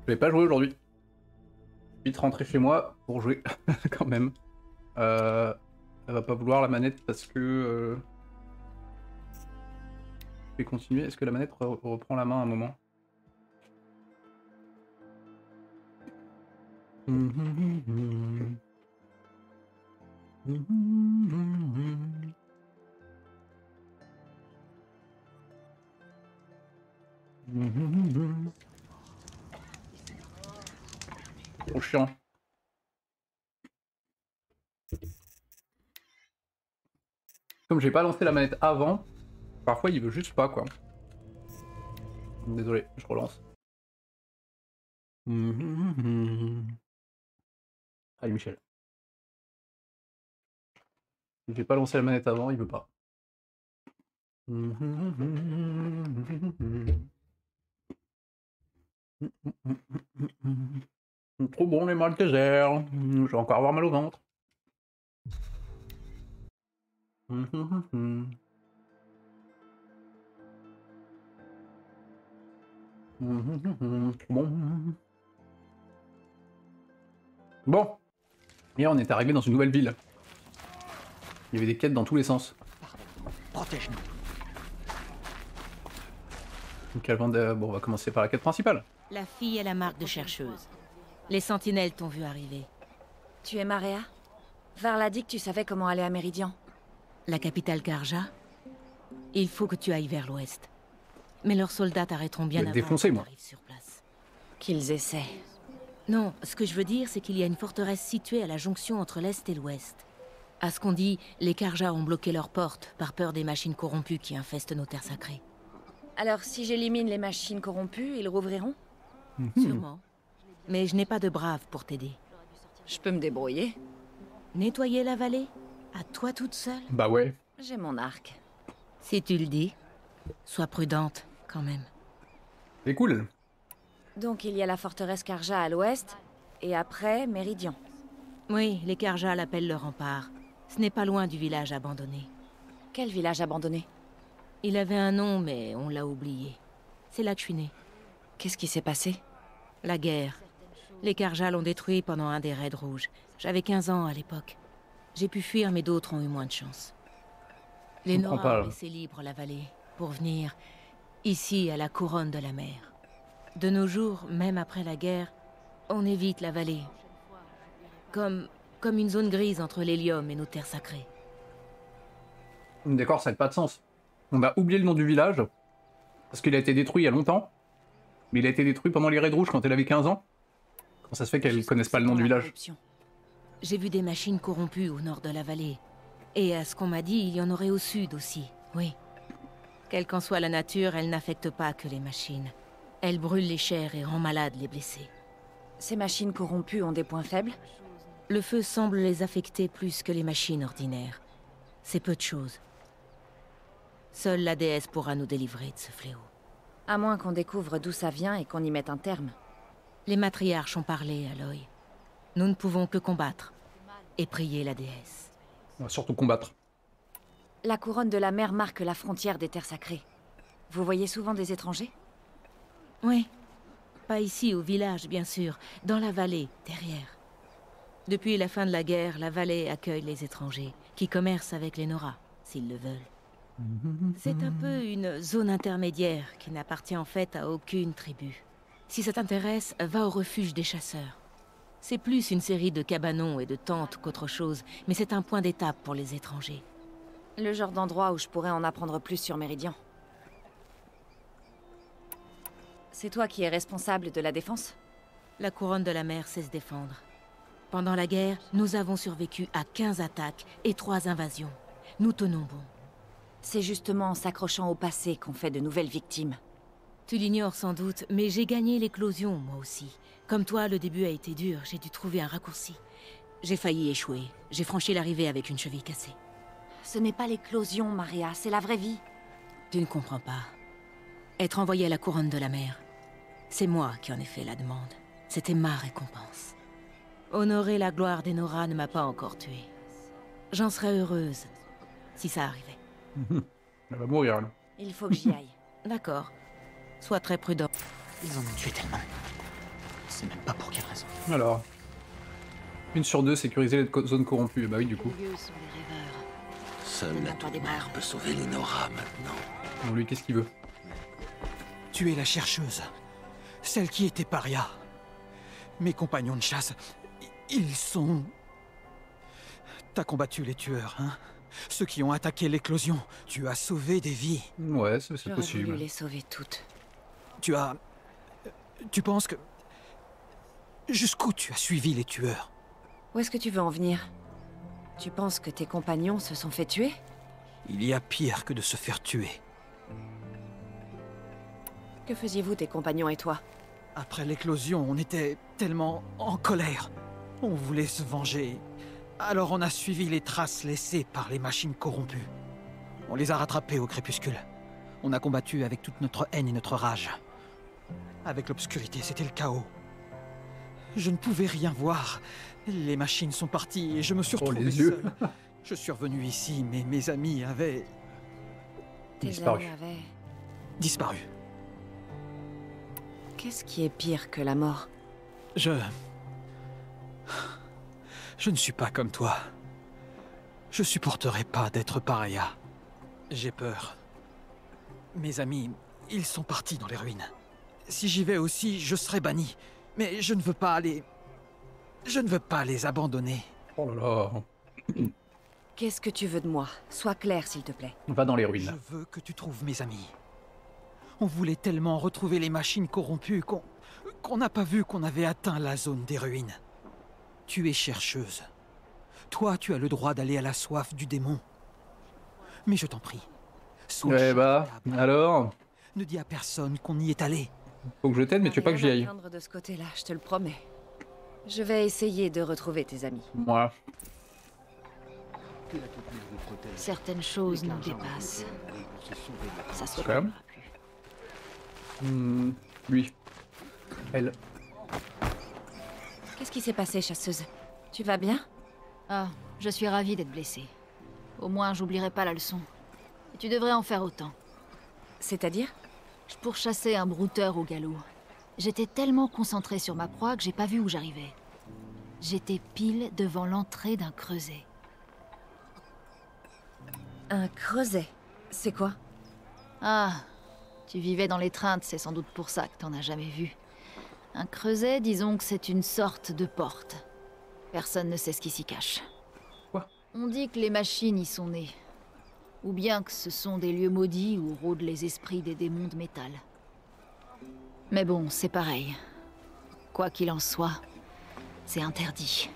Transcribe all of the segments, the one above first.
Je vais pas jouer aujourd'hui. Vite rentrer chez moi pour jouer quand même. Elle va pas vouloir la manette parce que je vais continuer. Est-ce que la manette reprend la main à un moment? Trop chiant. Comme j'ai pas lancé la manette avant, parfois il veut juste pas quoi. Désolé, je relance. Allez Michel. J'ai pas lancé la manette avant, il veut pas. Trop bon les Maltesers. Je vais encore avoir mal au ventre. Trop bon. Bon. Hier on est arrivé dans une nouvelle ville. Il y avait des quêtes dans tous les sens. Protège-nous. Donc avant de... Bon, on va commencer par la quête principale. La fille est la marque de chercheuse. Les sentinelles t'ont vu arriver. Tu es Maria? Varl a dit que tu savais comment aller à Méridian. La capitale Karja? Il faut que tu ailles vers l'ouest. Mais leurs soldats t'arrêteront bien Je vais te avant défoncer, que moi. t'arrives sur place. Qu'ils essaient. Non, ce que je veux dire, c'est qu'il y a une forteresse située à la jonction entre l'est et l'ouest. À ce qu'on dit, les Karja ont bloqué leurs portes par peur des machines corrompues qui infestent nos terres sacrées. Alors si j'élimine les machines corrompues, ils rouvriront? Sûrement. Mais je n'ai pas de braves pour t'aider. Je peux me débrouiller. Nettoyer la vallée? À toi toute seule? Bah ouais. J'ai mon arc. Si tu le dis. Sois prudente, quand même. C'est cool. Donc il y a la forteresse Karja à l'ouest, et après Méridian. Oui, les Karja l'appellent le rempart. Ce n'est pas loin du village abandonné. Quel village abandonné? Il avait un nom, mais on l'a oublié. C'est là que je suis née. Qu'est-ce qui s'est passé? La guerre. Les Karja l'ont détruit pendant un des raids rouges. J'avais 15 ans à l'époque. J'ai pu fuir, mais d'autres ont eu moins de chance. Les comprends Nora pas, ont là. laissé libre la vallée pour venir ici, à la couronne de la mer. De nos jours, même après la guerre, on évite la vallée. Comme une zone grise entre l'hélium et nos terres sacrées. D'accord, ça n'a pas de sens. On a oublié le nom du village, parce qu'il a été détruit il y a longtemps. Mais il a été détruit pendant les raids rouges quand elle avait 15 ans. Comment ça se fait qu'elle connaisse pas le nom du village? J'ai vu des machines corrompues au nord de la vallée. Et à ce qu'on m'a dit, il y en aurait au sud aussi, oui. Quelle qu'en soit la nature, elle n'affecte pas que les machines. Elle brûle les chairs et rend malades les blessés. Ces machines corrompues ont des points faibles? Le feu semble les affecter plus que les machines ordinaires. C'est peu de choses. Seule la déesse pourra nous délivrer de ce fléau. À moins qu'on découvre d'où ça vient et qu'on y mette un terme. Les matriarches ont parlé, Aloy. Nous ne pouvons que combattre. Et prier la déesse. On va surtout combattre. La couronne de la mer marque la frontière des terres sacrées. Vous voyez souvent des étrangers? Oui. Pas ici, au village, bien sûr. Dans la vallée, derrière. Depuis la fin de la guerre, la vallée accueille les étrangers, qui commercent avec les Nora, s'ils le veulent. C'est un peu une zone intermédiaire qui n'appartient en fait à aucune tribu. Si ça t'intéresse, va au refuge des chasseurs. C'est plus une série de cabanons et de tentes qu'autre chose, mais c'est un point d'étape pour les étrangers. Le genre d'endroit où je pourrais en apprendre plus sur Méridian. C'est toi qui es responsable de la défense? La couronne de la mer sait se défendre. Pendant la guerre, nous avons survécu à 15 attaques et 3 invasions. Nous tenons bon. C'est justement en s'accrochant au passé qu'on fait de nouvelles victimes. Tu l'ignores sans doute, mais j'ai gagné l'éclosion, moi aussi. Comme toi, le début a été dur, j'ai dû trouver un raccourci. J'ai failli échouer. J'ai franchi l'arrivée avec une cheville cassée. Ce n'est pas l'éclosion, Maria, c'est la vraie vie. Tu ne comprends pas. Être envoyé à la couronne de la mer, c'est moi qui en ai fait la demande. C'était ma récompense. Honorer la gloire des Nora ne m'a pas encore tuée. J'en serais heureuse, si ça arrivait. Elle va mourir, là. Il faut que j'y aille. D'accord. Sois très prudent. Ils en ont tué tellement. sais même pas pour quelle raison. Alors. 1 sur 2, sécuriser les zones corrompues. Bah oui, du coup. Les lieux sont des rêveurs. Seule la toute-mère peut sauver les Nora maintenant. Bon, lui, qu'est-ce qu'il veut? Tu es la chercheuse. Celle qui était paria. Mes compagnons de chasse, ils sont... T'as combattu les tueurs, hein? Ceux qui ont attaqué l'éclosion. Tu as sauvé des vies. Ouais, c'est J'aurais possible. voulu les sauver toutes. Tu penses que... Jusqu'où tu as suivi les tueurs? Où est-ce que tu veux en venir? Tu penses que tes compagnons se sont fait tuer? Il y a pire que de se faire tuer. Que faisiez-vous, tes compagnons et toi? Après l'éclosion, on était tellement en colère. On voulait se venger. Alors on a suivi les traces laissées par les machines corrompues. On les a rattrapés au crépuscule. On a combattu avec toute notre haine et notre rage. Avec l'obscurité, c'était le chaos. Je ne pouvais rien voir. Les machines sont parties et je me suis retrouvé les yeux. seul. Je suis revenu ici, mais mes amis avaient Tes Disparu. amis avaient... disparu. Qu'est-ce qui est pire que la mort? Je ne suis pas comme toi. Je supporterai pas d'être paria. J'ai peur. Mes amis, ils sont partis dans les ruines. Si j'y vais aussi, je serai banni. Mais je ne veux pas les... Je ne veux pas les abandonner. Oh là là. Qu'est-ce que tu veux de moi? Sois clair, s'il te plaît. Va dans les Je ruines. veux que tu trouves mes amis. On voulait tellement retrouver les machines corrompues qu'on n'a pas vu qu'on avait atteint la zone des ruines. Tu es chercheuse. Toi, tu as le droit d'aller à la soif du démon. Mais je t'en prie, sois Ouais, bah, charitable. alors. Ah, Ne dis à personne qu'on y est allé. Faut que je t'aide, mais tu veux pas que j'y Rien à aille. craindre de ce côté-là, je te le promets. Je vais essayer de retrouver tes amis. Moi. Certaines choses nous dépassent. Ça se Quand même. reproduira plus. Lui. Elle. Qu'est-ce qui s'est passé, chasseuse? Tu vas bien? Ah, je suis ravie d'être blessée. Au moins, j'oublierai pas la leçon. Et tu devrais en faire autant. C'est-à-dire? Je pourchassais un brouteur au galop. J'étais tellement concentrée sur ma proie que j'ai pas vu où j'arrivais. J'étais pile devant l'entrée d'un creuset. Un creuset. C'est quoi? Ah, tu vivais dans l'étreinte, c'est sans doute pour ça que t'en as jamais vu. Un creuset, disons que c'est une sorte de porte. Personne ne sait ce qui s'y cache. Quoi? On dit que les machines y sont nées. Ou bien que ce sont des lieux maudits où rôdent les esprits des démons de métal. Mais bon, c'est pareil. Quoi qu'il en soit, c'est interdit.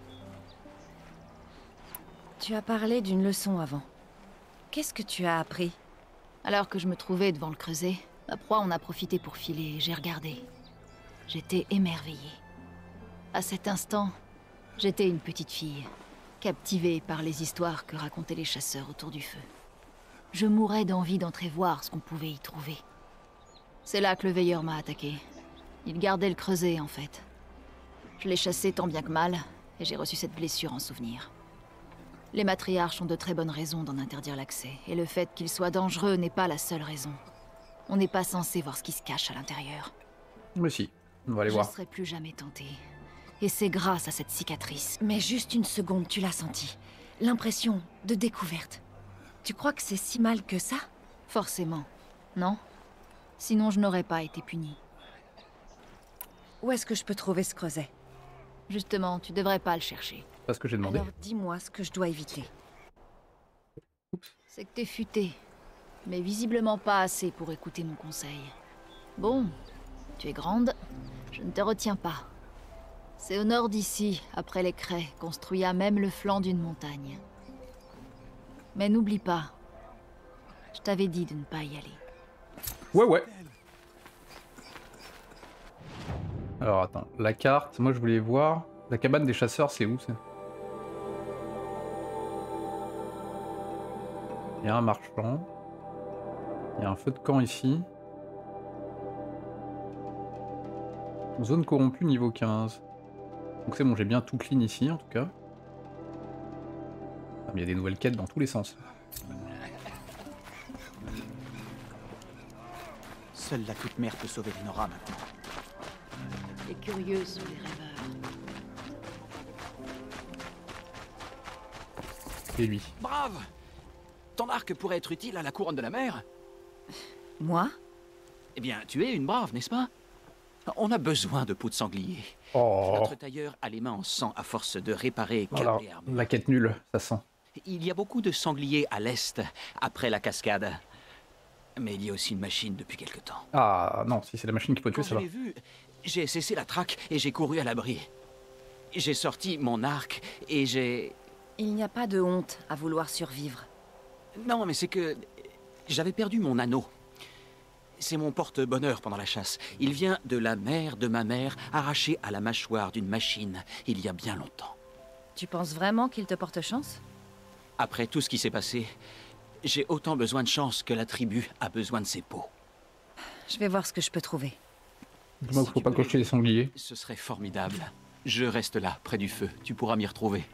Tu as parlé d'une leçon avant. Qu'est-ce que tu as appris? Alors que je me trouvais devant le creuset, ma proie en a profité pour filer et j'ai regardé. J'étais émerveillée. À cet instant, j'étais une petite fille, captivée par les histoires que racontaient les chasseurs autour du feu. Je mourais d'envie d'entrer voir ce qu'on pouvait y trouver. C'est là que le veilleur m'a attaqué. Il gardait le creuset, en fait. Je l'ai chassé tant bien que mal, et j'ai reçu cette blessure en souvenir. Les matriarches ont de très bonnes raisons d'en interdire l'accès, et le fait qu'il soit dangereux n'est pas la seule raison. On n'est pas censé voir ce qui se cache à l'intérieur. Mais si. On va aller Je voir. ne serai plus jamais tentée. Et c'est grâce à cette cicatrice. Mais juste une seconde, tu l'as senti. L'impression de découverte. Tu crois que c'est si mal que ça? Forcément. Non? Sinon je n'aurais pas été punie. Où est-ce que je peux trouver ce creuset? Justement, tu devrais pas le chercher. C'est pas ce que j'ai demandé. Alors dis-moi ce que je dois éviter. C'est que t'es futée. Mais visiblement pas assez pour écouter mon conseil. Bon, tu es grande, je ne te retiens pas. C'est au nord d'ici, après les craies, construit à même le flanc d'une montagne. Mais n'oublie pas, je t'avais dit de ne pas y aller. Ouais, ouais. Alors attends, la carte, moi je voulais voir. La cabane des chasseurs, c'est où ça? Il y a un marchand. Il y a un feu de camp ici. Zone corrompue niveau 15. Donc c'est bon, j'ai bien tout clean ici en tout cas. Ah, mais il y a des nouvelles quêtes dans tous les sens. Seule la toute-mère peut sauver les Nora maintenant. Les curieux sont les rêveurs. Et lui. Brave! Ton arc pourrait être utile à la couronne de la mer. Moi? Eh bien, tu es une brave, n'est-ce pas? On a besoin de peau de sanglier. Oh, Notre tailleur a les mains en sang à force de réparer voilà, câbles et armures. la quête nulle, ça sent. Il y a beaucoup de sangliers à l'est, après la cascade. Mais il y a aussi une machine depuis quelque temps. Ah non, si c'est la machine qui peut tuer, Quand ça je va. l'ai vue, j'ai cessé la traque et j'ai couru à l'abri. J'ai sorti mon arc et j'ai... Il n'y a pas de honte à vouloir survivre. Non, mais c'est que... J'avais perdu mon anneau. C'est mon porte-bonheur pendant la chasse. Il vient de la mère de ma mère, arraché à la mâchoire d'une machine, il y a bien longtemps. Tu penses vraiment qu'il te porte chance? Après tout ce qui s'est passé, j'ai autant besoin de chance que la tribu a besoin de ses peaux. Je vais voir ce que je peux trouver. Dis-moi qu'il faut pas cocher les sangliers. Ce serait formidable. Je reste là, près du feu. Tu pourras m'y retrouver.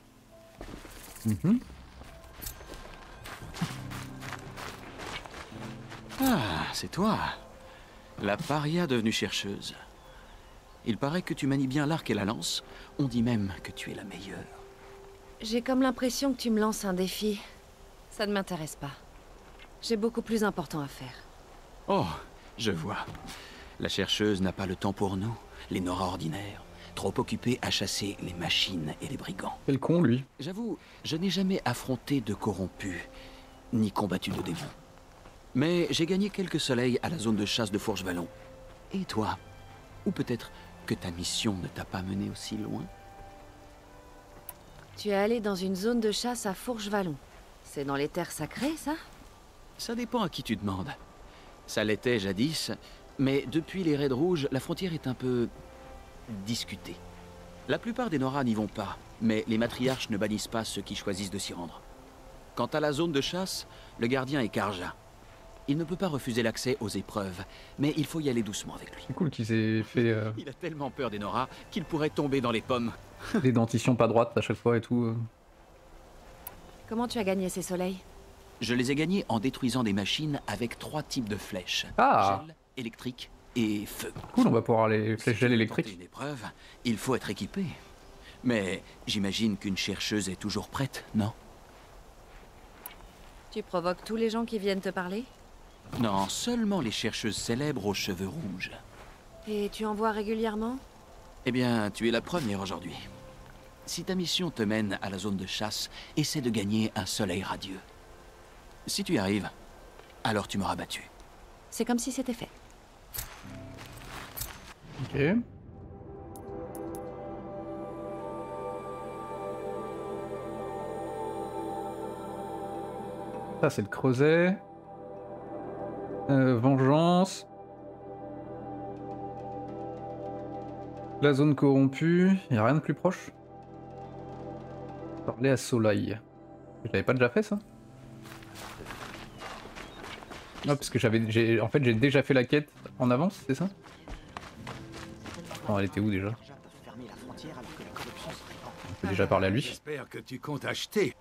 Ah, c'est toi. La paria devenue chercheuse. Il paraît que tu manies bien l'arc et la lance. On dit même que tu es la meilleure. J'ai comme l'impression que tu me lances un défi. Ça ne m'intéresse pas. J'ai beaucoup plus important à faire. Oh, je vois. La chercheuse n'a pas le temps pour nous, les Nora ordinaires. Trop occupée à chasser les machines et les brigands. Quel con, lui. J'avoue, je n'ai jamais affronté de corrompus, ni combattu de démons. Mais j'ai gagné quelques soleils à la zone de chasse de Fourche-Vallon. Et toi? Ou peut-être que ta mission ne t'a pas mené aussi loin? Tu es allé dans une zone de chasse à Fourche-Vallon. C'est dans les terres sacrées, ça? Ça dépend à qui tu demandes. Ça l'était jadis, mais depuis les raids rouges, la frontière est un peu... discutée. La plupart des Nora n'y vont pas, mais les matriarches ne bannissent pas ceux qui choisissent de s'y rendre. Quant à la zone de chasse, le gardien est Karja. Il ne peut pas refuser l'accès aux épreuves, mais il faut y aller doucement avec lui. C'est cool qu'ils aient fait Il a tellement peur des Nora qu'il pourrait tomber dans les pommes. des dentitions pas droites à chaque fois et tout. Comment tu as gagné ces soleils? Je les ai gagnés en détruisant des machines avec 3 types de flèches. Ah. Gel, électrique et feu. Cool, on va pouvoir les flèches Si tu gel veux tenter électriques. une épreuve, il faut être équipé. Mais j'imagine qu'une chercheuse est toujours prête, non? Tu provoques tous les gens qui viennent te parler? Non, seulement les chercheuses célèbres aux cheveux rouges. Et tu en vois régulièrement? Eh bien, tu es la première aujourd'hui. Si ta mission te mène à la zone de chasse, essaie de gagner un soleil radieux. Si tu y arrives, alors tu m'auras battu. C'est comme si c'était fait. Ok. Ça, c'est le creuset. Vengeance. La zone corrompue. Il n'y a rien de plus proche. Parler à Soleil. Je l'avais pas déjà fait, ça? Non, parce que en fait, j'ai déjà fait la quête en avance, c'est ça? Oh, elle était où déjà? On peut déjà parler à lui. J'espère que tu comptes acheter.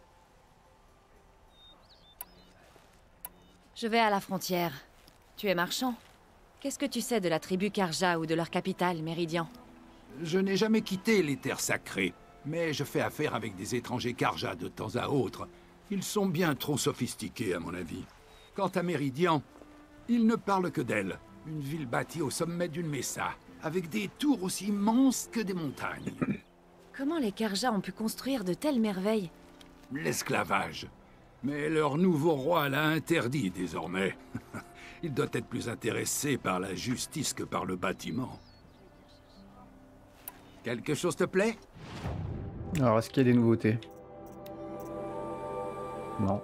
Je vais à la frontière. Tu es marchand. Qu'est-ce que tu sais de la tribu Karja ou de leur capitale, Méridian? Je n'ai jamais quitté les terres sacrées, mais je fais affaire avec des étrangers Karja de temps à autre. Ils sont bien trop sophistiqués, à mon avis. Quant à Méridian, il ne parle que d'elle. Une ville bâtie au sommet d'une mesa, avec des tours aussi immenses que des montagnes. Comment les Karja ont pu construire de telles merveilles? L'esclavage. Mais leur nouveau roi l'a interdit désormais. Il doit être plus intéressé par la justice que par le bâtiment. Quelque chose te plaît? Alors, est-ce qu'il y a des nouveautés? Non.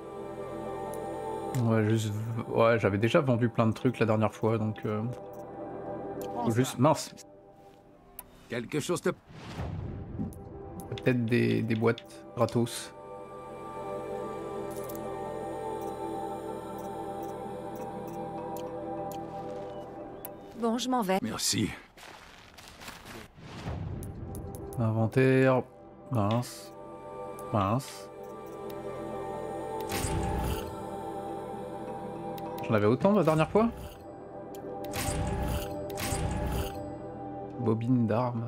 Ouais, juste... Ouais, j'avais déjà vendu plein de trucs la dernière fois, donc... Faut juste... Mince. Quelque chose te... Peut-être des boîtes gratos. Bon, je m'en vais. Merci. Inventaire... Mince. Mince. J'en avais autant la dernière fois? Bobine d'armes.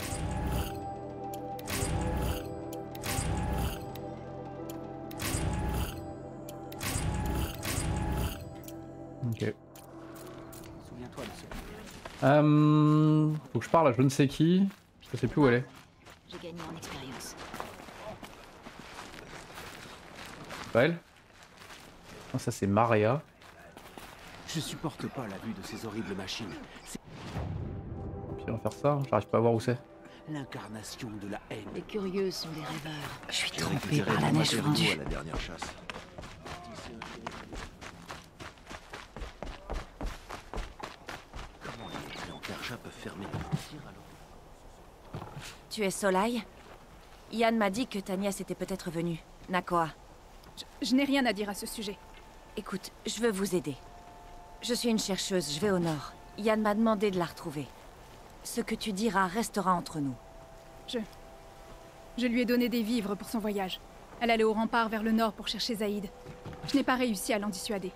Ok. Souviens-toi de ce... Faut que je parle à je ne sais qui. Je sais plus où elle est. J'ai gagné en expérience. C'est pas elle? Non, ça c'est Maria. Je supporte pas la vue de ces horribles machines. C'est Puis on va faire ça, j'arrive pas à voir où c'est. l'incarnation de la haine. Les curieux sont des rêveurs. Je suis J'ai trompée récupéré par la le neige matériau fondue. à la dernière chasse. Comment les clans Karja peuvent fermer la frontière alors? Tu es Solai? Yann m'a dit que ta nièce était peut-être venue. Nakoa. Je n'ai rien à dire à ce sujet. Écoute, je veux vous aider. Je suis une chercheuse, je vais au nord. Yann m'a demandé de la retrouver. Ce que tu diras restera entre nous. Je lui ai donné des vivres pour son voyage. Elle allait au rempart vers le nord pour chercher Zaïd. Je n'ai pas réussi à l'en dissuader.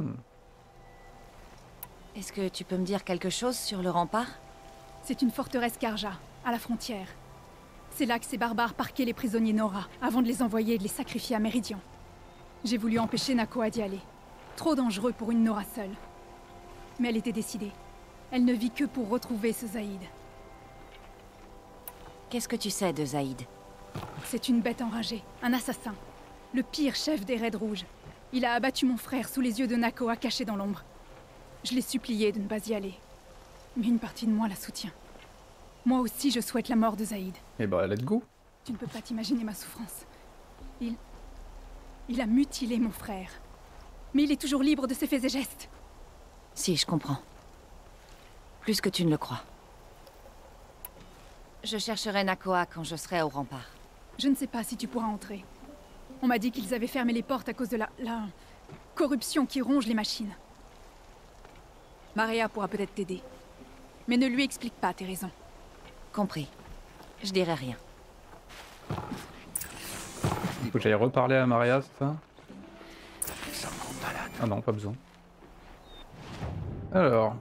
Est-ce que tu peux me dire quelque chose sur le rempart? C'est une forteresse Karja, à la frontière. C'est là que ces barbares parquaient les prisonniers Nora, avant de les envoyer et de les sacrifier à Méridian. J'ai voulu empêcher Nakoa d'y aller. Trop dangereux pour une Nora seule. Mais elle était décidée. Elle ne vit que pour retrouver ce Zaïd. Qu'est-ce que tu sais de Zaïd? C'est une bête enragée, un assassin. Le pire chef des Raids Rouges. Il a abattu mon frère sous les yeux de Nakoa caché dans l'ombre. Je l'ai supplié de ne pas y aller. Mais une partie de moi la soutient. Moi aussi je souhaite la mort de Zaïd. Et bah let's go. Tu ne peux pas t'imaginer ma souffrance. Il a mutilé mon frère. Mais il est toujours libre de ses faits et gestes. Si, je comprends. Plus que tu ne le crois. Je chercherai Nakoa quand je serai au rempart. Je ne sais pas si tu pourras entrer. On m'a dit qu'ils avaient fermé les portes à cause de la corruption qui ronge les machines. Maria pourra peut-être t'aider. Mais ne lui explique pas tes raisons. Compris. Je dirai rien. Faut que j'aille reparler à Maria, c'est ça? Ça me rend malade. Ah non, pas besoin. Alors.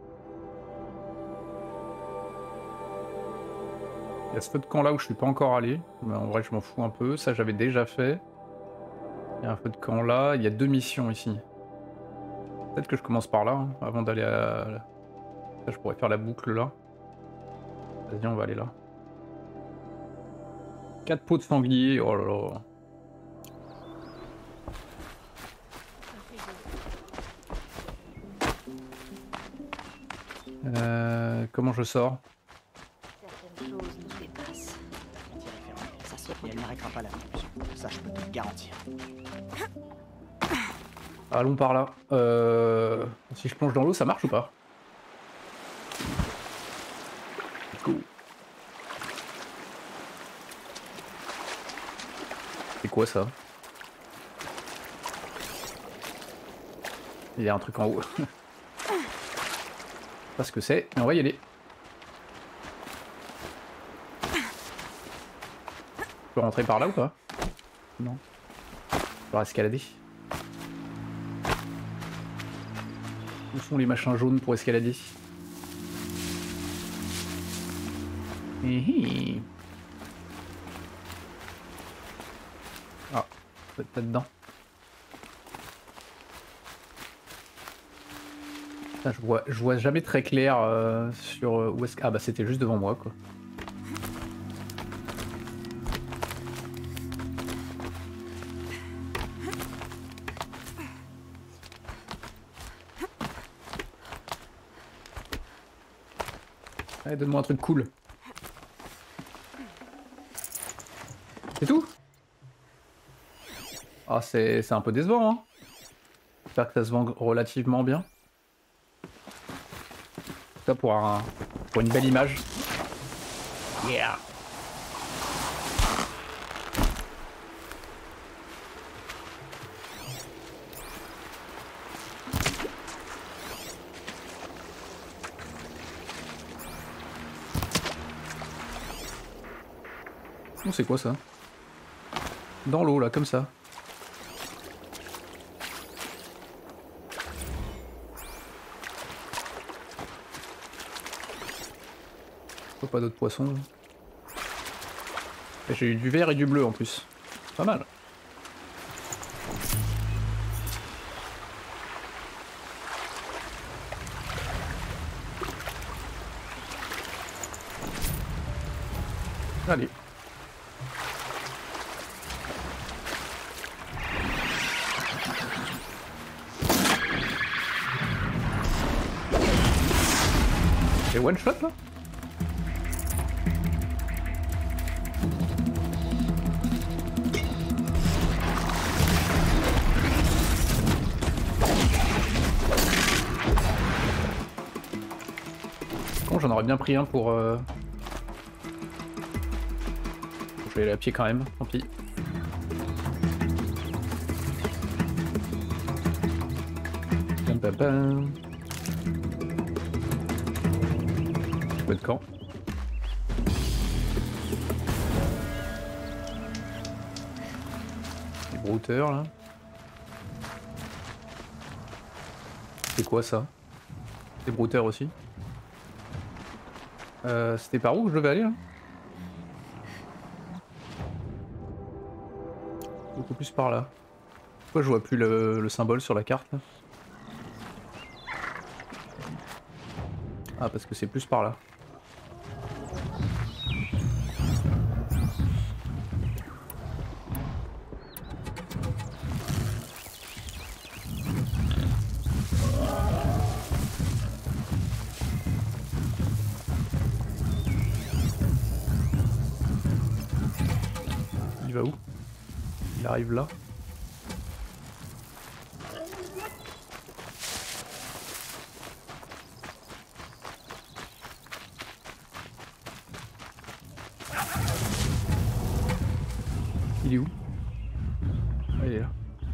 Il y a ce feu de camp là où je suis pas encore allé. Mais en vrai, je m'en fous un peu. Ça, j'avais déjà fait. Il y a un feu de camp là. Il y a 2 missions ici. Peut-être que je commence par là, hein, avant d'aller à... Là, je pourrais faire la boucle là. Vas-y, on va aller là. 4 pots de sanglier, oh là là. Comment je sors? Certaines choses nous dépassent. Ça se reproduit. Elle n'arrêtera pas la corruption. Ça, je peux te le garantir. Allons par là. Si je plonge dans l'eau, ça marche ou pas? Let's go. C'est quoi ça? Il y a un truc en haut. Je sais pas ce que c'est, mais on va y aller. Je peux rentrer par là ou pas? Non. Je vais escalader. Où sont les machins jaunes pour escalader? Hihi. Ah, peut-être dedans. Putain, je vois jamais très clair sur où est-ce que... Ah bah c'était juste devant moi quoi. Allez, donne-moi un truc cool. C'est tout? Ah, c'est un peu décevant, hein. J'espère que ça se vend relativement bien. Ça pour une belle image. Yeah! Oh, c'est quoi ça? Dans l'eau là, comme ça. Pourquoi pas d'autres poissons? J'ai eu du vert et du bleu en plus. Pas mal. Allez. Et one shot là? Bon, j'en aurais bien pris un pour... Je vais aller à pied quand même, tant pis. Bam, bam, bam. Pas de camp. Les brouteurs là. C'est quoi ça? Des brouteurs aussi. C'était par où que je devais aller là? Beaucoup plus par là. Pourquoi je vois plus le symbole sur la carte là? Ah parce que c'est plus par là. Il va où? Il arrive là. Il est où? Ah, il est là.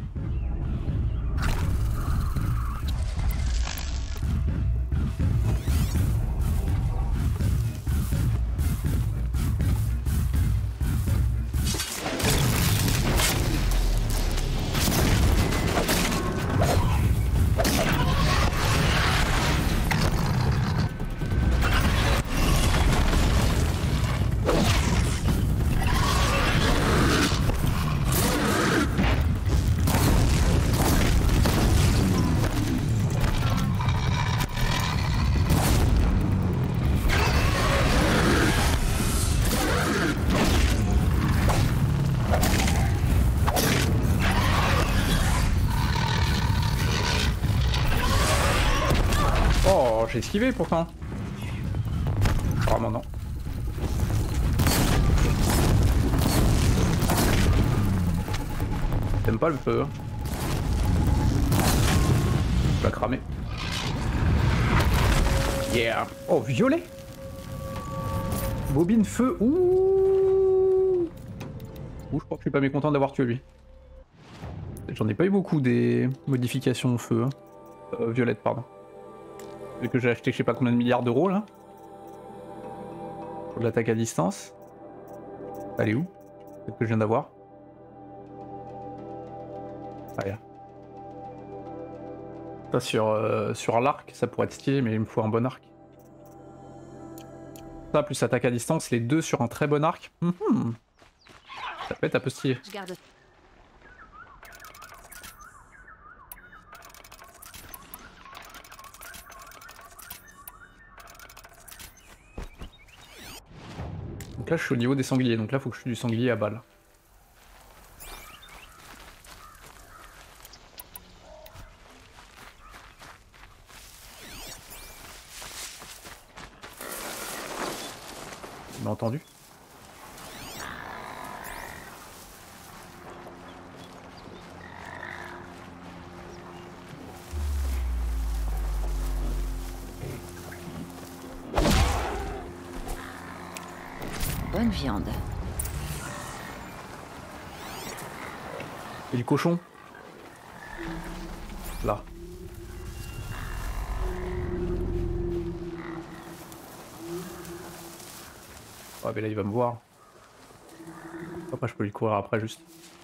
Oh, j'ai esquivé pourtant. Vraiment non. T'aimes pas le feu hein? Tu vas cramer. Yeah. Oh, violet. Bobine feu. Ouh. Ouh, je crois que je suis pas mécontent d'avoir tué lui. J'en ai pas eu beaucoup des modifications au feu. Hein. Violette, pardon. Vu que j'ai acheté je sais pas combien de milliards d'euros là. Pour de l'attaque à distance. Elle est où? Celle que je viens d'avoir. Ah, yeah. Ça sur l'arc, ça pourrait être stylé, mais il me faut un bon arc. Ça plus attaque à distance, les deux sur un très bon arc. Ça peut être un peu stylé. Je garde. Donc là je suis au niveau des sangliers, donc là faut que je tue du sanglier à balle. Tu m'as entendu? Bonne viande. Et le cochon? Là. Ouais, mais là il va me voir. Après je peux lui courir après juste.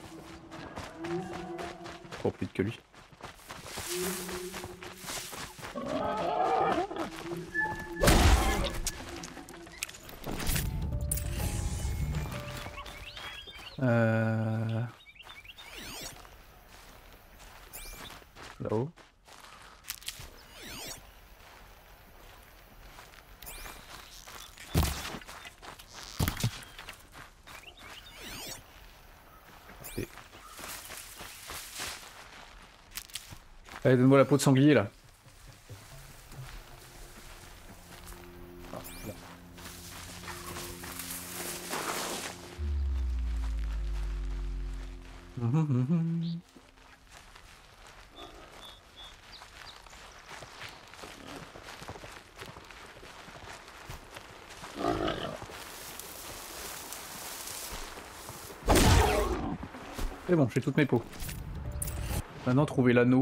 Je cours plus vite que lui. Là-haut. Allez, donne-moi la peau de sanglier là. C'est bon, j'ai toutes mes peaux. Maintenant, trouver l'anneau.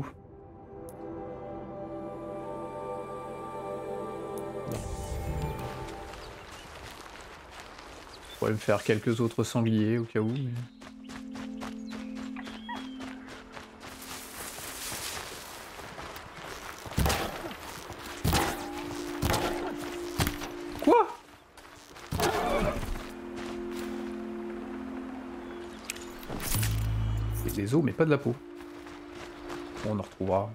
Je pourrais me faire quelques autres sangliers au cas où. Mais... Quoi? C'est des os mais pas de la peau. Bon, on en retrouvera.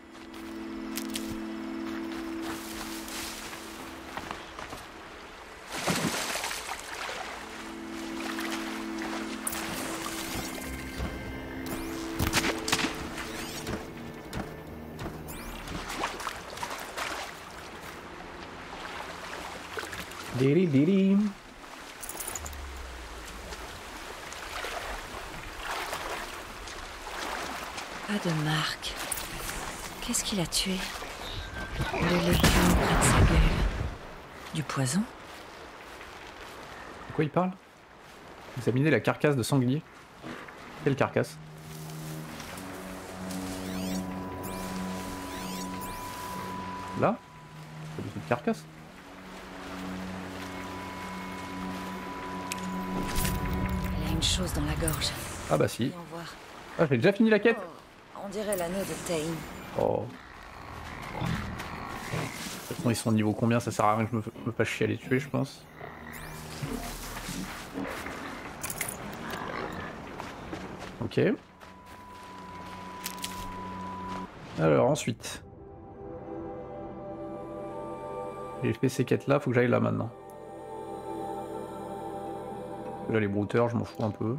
Diri diri. Pas de marque. Qu'est-ce qu'il a tué? Le légume près de sa gueule. Du poison? De quoi il parle? Examiner la carcasse de sanglier. Quelle carcasse? Là? C'est une petite carcasse. Elle a une chose dans la gorge. Ah bah si. Voyons voir. Ah, j'ai déjà fini la quête. Oh, on dirait l'anneau de Tain. Oh. De toute façon, ils sont niveau combien? Ça sert à rien que je me fasse chier à les tuer, je pense. Ok. Alors, ensuite. J'ai fait ces quêtes-là, faut que j'aille là maintenant. Là, les brouteurs, je m'en fous un peu.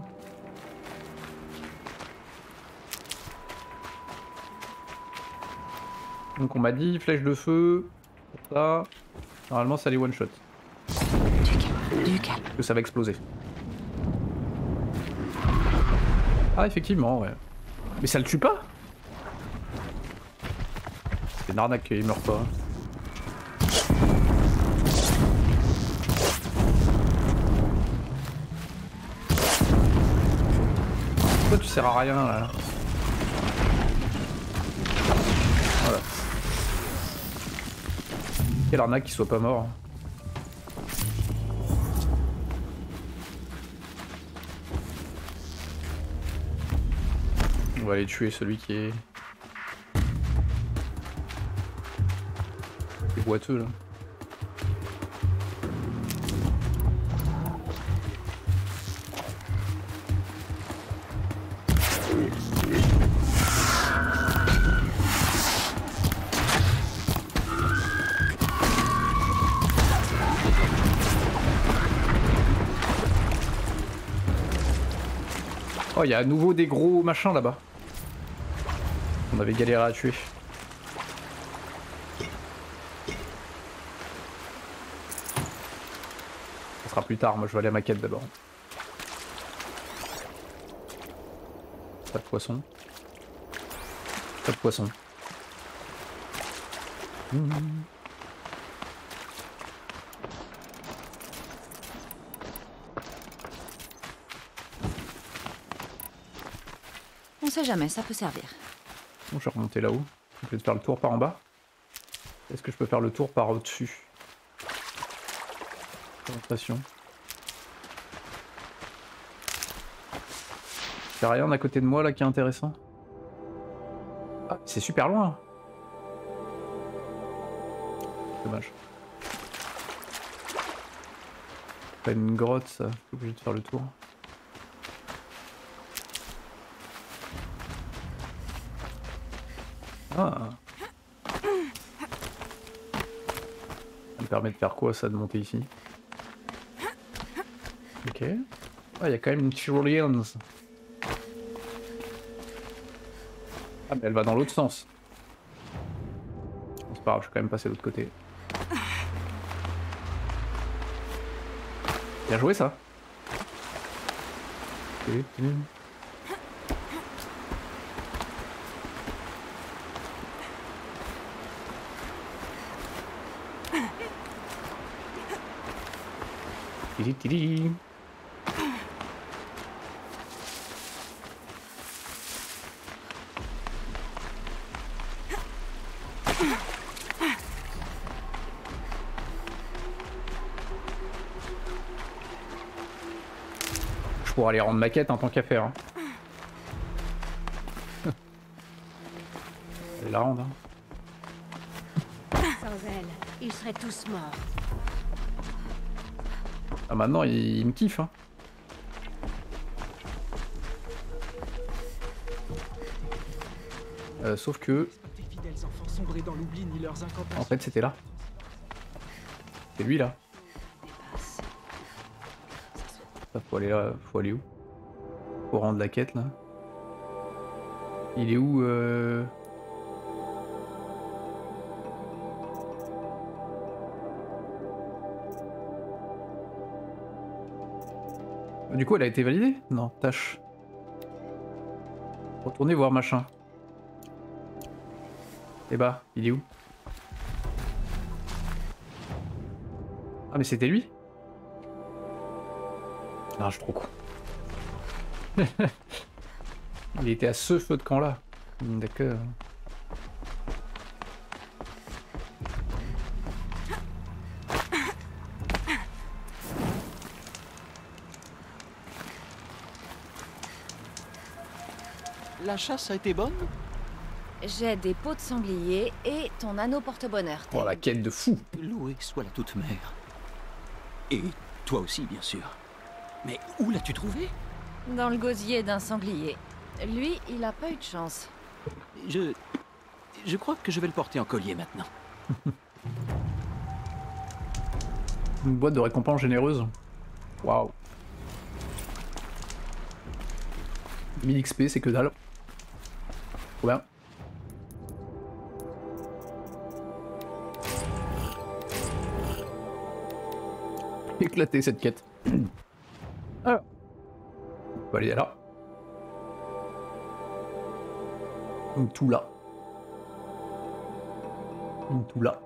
Donc on m'a dit flèche de feu, pour ça, normalement ça les one shot. Du calme. Que ça va exploser. Ah effectivement ouais. Mais ça le tue pas? C'est une arnaque qu'il meurt pas. Toi tu sers à rien là. Voilà. Quelle arnaque qu'il soit pas mort. On va aller tuer celui qui est boiteux là. Oh, il y a à nouveau des gros machins là-bas. On avait galéré à tuer. Ça sera plus tard, moi je vais aller à ma quête d'abord. Pas de poisson. Pas de poisson. On sait jamais, ça peut servir. Bon, je vais remonter là-haut. Je vais faire le tour par en bas. Est-ce que je peux faire le tour par au-dessus? Présentation. Y'a rien à côté de moi là qui est intéressant? Ah, c'est super loin. Dommage. Pas une grotte ça, je suis obligé de faire le tour. Ah. Ça me permet de faire quoi ça, de monter ici? Ok. Ah, il y a quand même une Tyroleans. Ah, mais elle va dans l'autre sens. Bon, c'est pas grave, je vais quand même passer de l'autre côté. Bien joué ça. Tiri tiri. Je pourrais aller rendre ma quête en tant qu'à faire. Hein. Allez la rendre. Hein. Sans elle, ils seraient tous morts. Ah maintenant il me kiffe. Hein. Sauf que... En fait c'était là. C'est lui là. Ça, faut aller où? Faut rendre la quête là. Il est où Du coup elle a été validée? Non, tâche. Retournez voir machin. Eh bah, il est où? Ah mais c'était lui? Non, je suis trop con. Il était à ce feu de camp là. D'accord. La chasse a été bonne? J'ai des peaux de sanglier et ton anneau porte-bonheur. Oh la quête de fou. Louée soit la toute mère. Et toi aussi, bien sûr. Mais où l'as-tu trouvé? Dans le gosier d'un sanglier. Lui, il a pas eu de chance. Je crois que je vais le porter en collier maintenant. Une boîte de récompense généreuse. Waouh. 1000 XP, c'est que dalle. Trop bien. Éclater cette quête. Alors. On va aller là. Donc tout là. Donc tout là.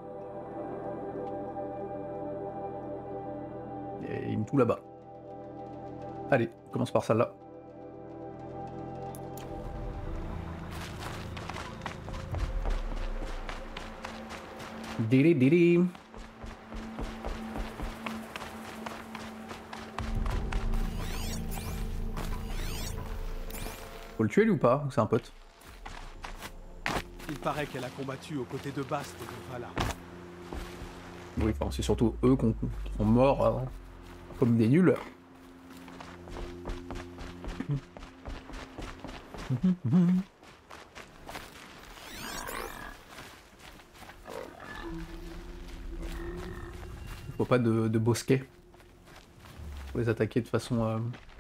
Et une tout là-bas. Allez, on commence par celle-là. Diri diri. Faut le tuer lui ou pas? Ou c'est un pote? Il paraît qu'elle a combattu aux côtés de Bast et de Vala. Oui, enfin, c'est surtout eux qui sont morts comme des nuls. Faut pas de bosquet. Faut les attaquer de façon...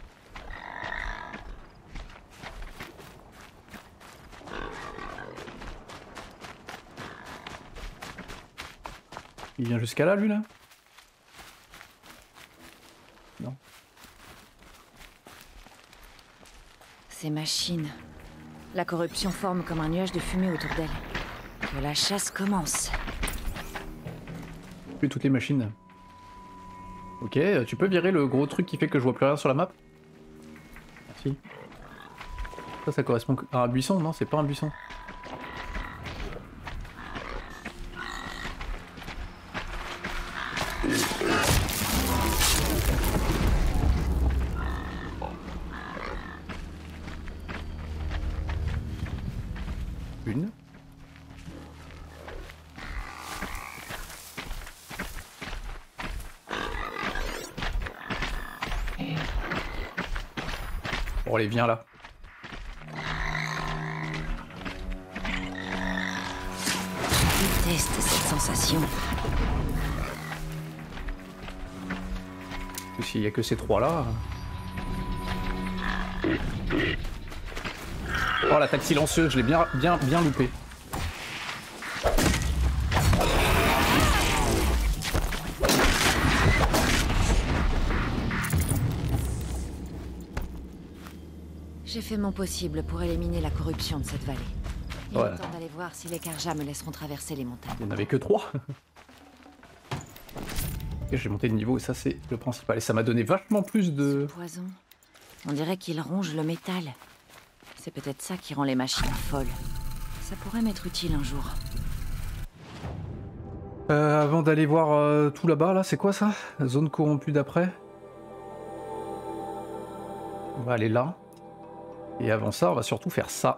Il vient jusqu'à là, lui, là? Non. Ces machines. La corruption forme comme un nuage de fumée autour d'elle. Que la chasse commence. Plus toutes les machines. Ok, tu peux virer le gros truc qui fait que je vois plus rien sur la map? Merci. Ça correspond à un buisson, non? C'est pas un buisson. Une. Bon allez, viens là. déteste cette sensation. S'il y a que ces trois là. Oh, l'attaque silencieuse, je l'ai bien loupé. J'ai fait mon possible pour éliminer la corruption de cette vallée. Il Ouais. est temps d'aller voir si les Karja me laisseront traverser les montagnes. Il n'y en avait que 3. J'ai monté de niveau et ça c'est le principal. Et ça m'a donné vachement plus de... Ce poison, on dirait qu'il ronge le métal. C'est peut-être ça qui rend les machines folles. Ça pourrait m'être utile un jour. Avant d'aller voir tout là-bas, là, c'est quoi ça? Zone corrompue d'après. On va aller là. Et avant ça, on va surtout faire ça.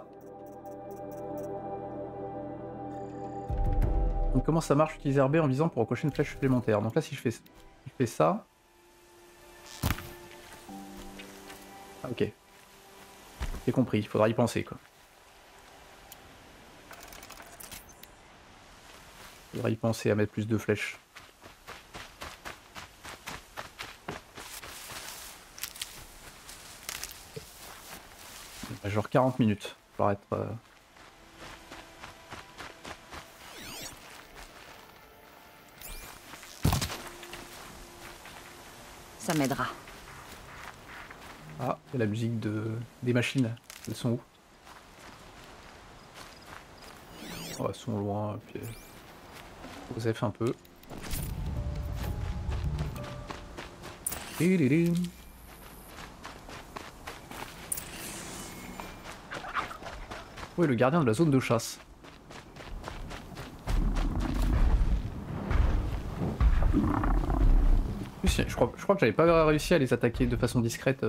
Donc comment ça marche? Utiliser RB en visant pour recocher une flèche supplémentaire. Donc là, si je fais ça... Ah, ok. J'ai compris, il faudra y penser, quoi. Il faudra y penser à mettre plus de flèches. Genre 40 minutes pour être... Ça m'aidera. Ah, il y a la musique des machines. Elles sont où? Oh, elles sont loin, puis... Joseph un peu. Oui, le gardien de la zone de chasse. Je crois que j'avais pas réussi à les attaquer de façon discrète.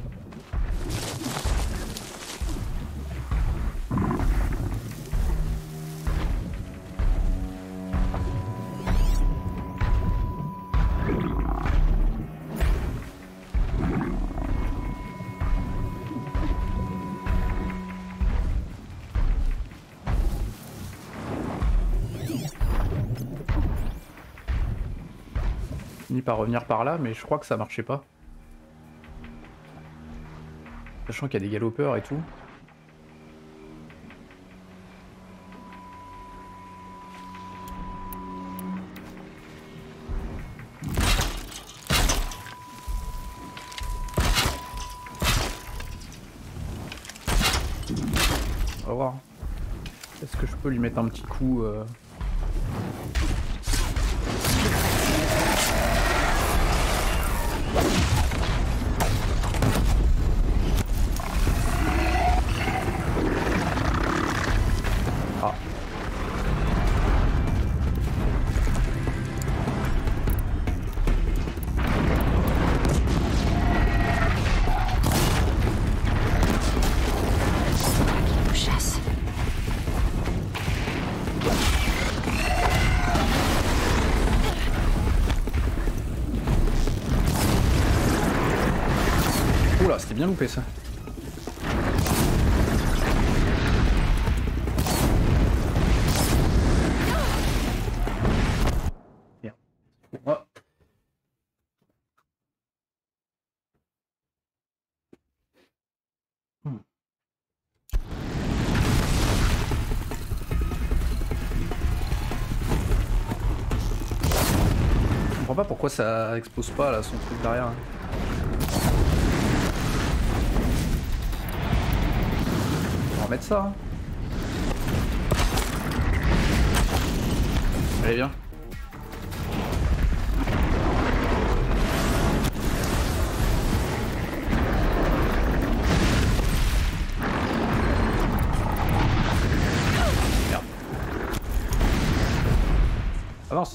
Fini par revenir par là, mais je crois que ça marchait pas. Sachant qu'il y a des galopeurs et tout. On va voir. Est-ce que je peux lui mettre un petit coup Ah. Chasse. Oula, c'était bien loupé ça. Bien. Oh. Je comprends pas pourquoi ça explose pas là son truc derrière. On va mettre ça. Hein. Allez, viens. Merde. Avance.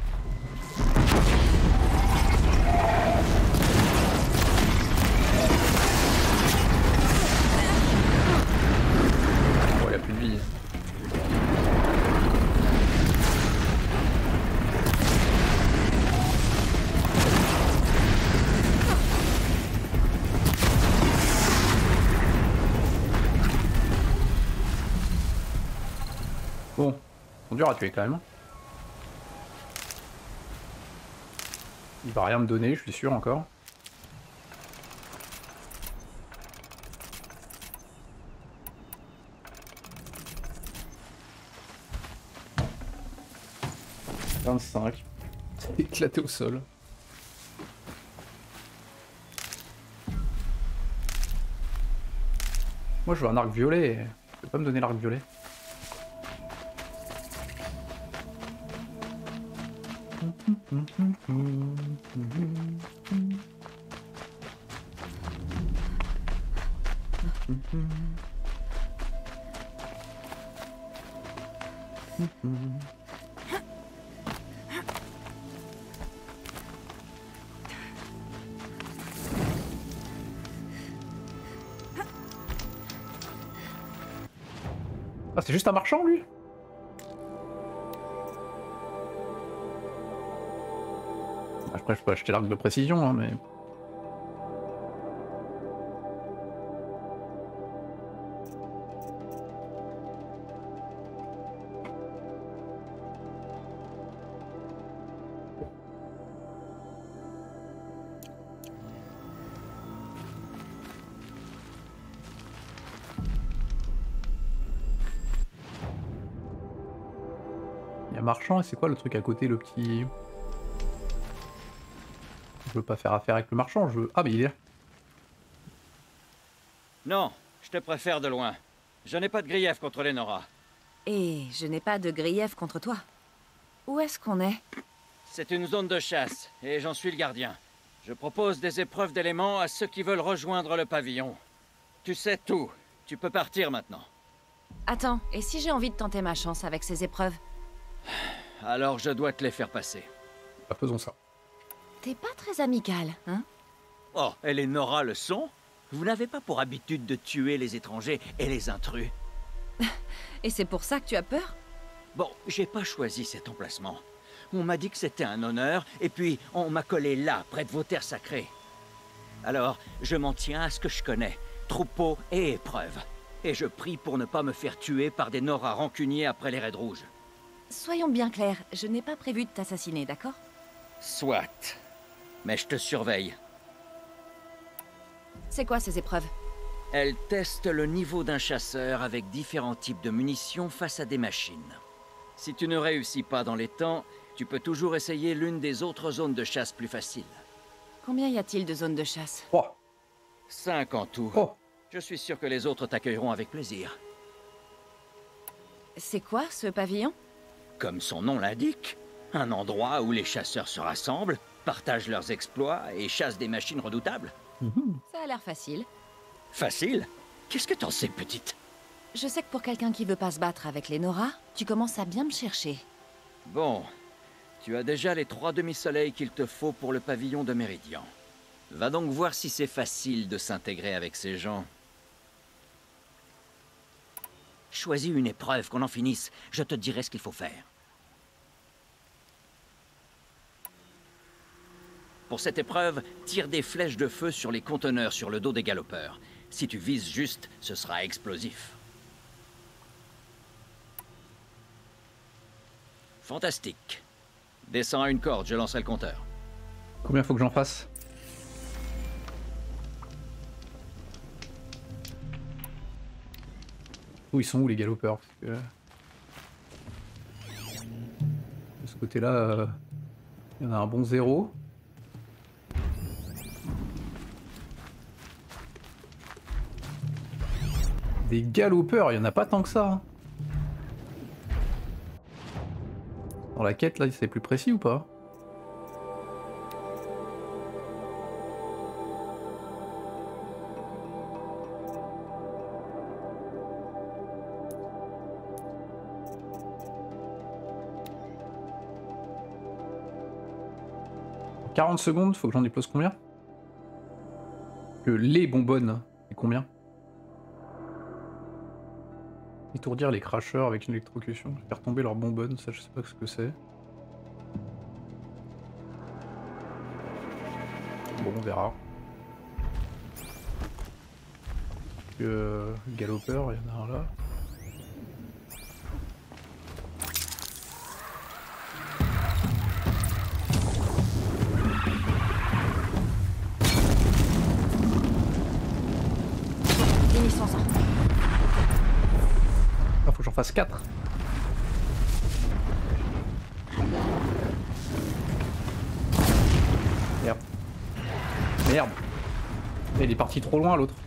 Oh, il a plus de vie. Bon, ils sont durs à tuer quand même. Il va rien me donner, je suis sûr encore. « 25. » C'est éclaté au sol. Moi je veux un arc violet. Tu peux pas me donner l'arc violet? Ah, c'est juste un marchand, lui? Après, je peux acheter l'arc de précision, hein, mais... Il y a marchand, et c'est quoi le truc à côté, le petit... Je veux pas faire affaire avec le marchand, je veux... Ah, mais il est là. Non, je te préfère de loin. Je n'ai pas de grief contre les Nora. Et je n'ai pas de grief contre toi. Où est-ce qu'on est? C'est une zone de chasse, et j'en suis le gardien. Je propose des épreuves d'éléments à ceux qui veulent rejoindre le pavillon. Tu sais tout. Tu peux partir maintenant. Attends, et si j'ai envie de tenter ma chance avec ces épreuves? Alors je dois te les faire passer. Bah, faisons ça. T'es pas très amical, hein? Oh, et les Nora le sont? Vous n'avez pas pour habitude de tuer les étrangers et les intrus? Et c'est pour ça que tu as peur? Bon, j'ai pas choisi cet emplacement. On m'a dit que c'était un honneur, et puis on m'a collé là, près de vos terres sacrées. Alors, je m'en tiens à ce que je connais, troupeaux et épreuves. Et je prie pour ne pas me faire tuer par des Nora rancuniers après les raids rouges. Soyons bien clairs, je n'ai pas prévu de t'assassiner, d'accord? Soit. Mais je te surveille. C'est quoi ces épreuves? Elles testent le niveau d'un chasseur avec différents types de munitions face à des machines. Si tu ne réussis pas dans les temps, tu peux toujours essayer l'une des autres zones de chasse plus faciles. Combien y a-t-il de zones de chasse? 3. 5 en tout. Oh. Je suis sûr que les autres t'accueilleront avec plaisir. C'est quoi ce pavillon? Comme son nom l'indique, un endroit où les chasseurs se rassemblent, partagent leurs exploits et chassent des machines redoutables. Ça a l'air facile. Facile? Qu'est-ce que t'en sais, petite? Je sais que pour quelqu'un qui veut pas se battre avec les Nora, tu commences à bien me chercher. Bon, tu as déjà les 3 demi-soleils qu'il te faut pour le pavillon de Méridian. Va donc voir si c'est facile de s'intégrer avec ces gens. Choisis une épreuve, qu'on en finisse. Je te dirai ce qu'il faut faire. Pour cette épreuve, tire des flèches de feu sur les conteneurs sur le dos des galopeurs. Si tu vises juste, ce sera explosif. Fantastique. Descends à une corde, je lancerai le compteur. Combien faut que j'en fasse? Où ils sont où les galopeurs? Parce que... de ce côté-là, il y en a un bon 0. Des galopeurs, il y en a pas tant que ça. Hein. Dans la quête là, c'est plus précis ou pas? « 40 secondes, faut que j'en dépose combien? Que les bonbonnes, c'est combien? Étourdir les cracheurs avec une électrocution, faire tomber leurs bonbonnes, ça je sais pas ce que c'est. Bon, on verra. Galopeur, il y en a un là. Passons-en. Ah, faut que j'en fasse 4. Merde. Merde. Il est parti trop loin l'autre.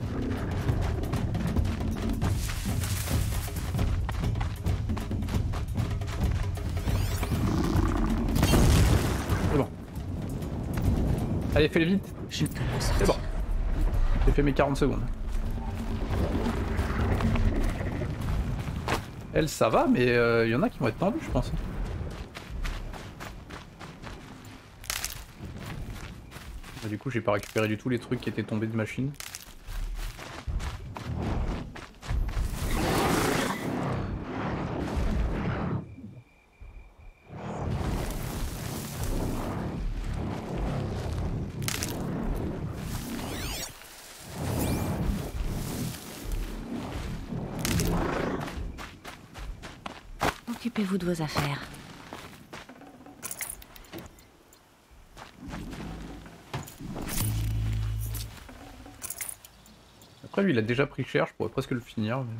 C'est bon. Allez, fais-le vite. Je peux m'en C'est sortir. bon. J'ai fait mes 40 secondes. Elle, ça va, mais il y en a qui vont être tendus, je pense. Du coup, j'ai pas récupéré du tout les trucs qui étaient tombés de machine. Occupez-vous de vos affaires. Après, lui, il a déjà pris cher, je pourrais presque le finir. Mais...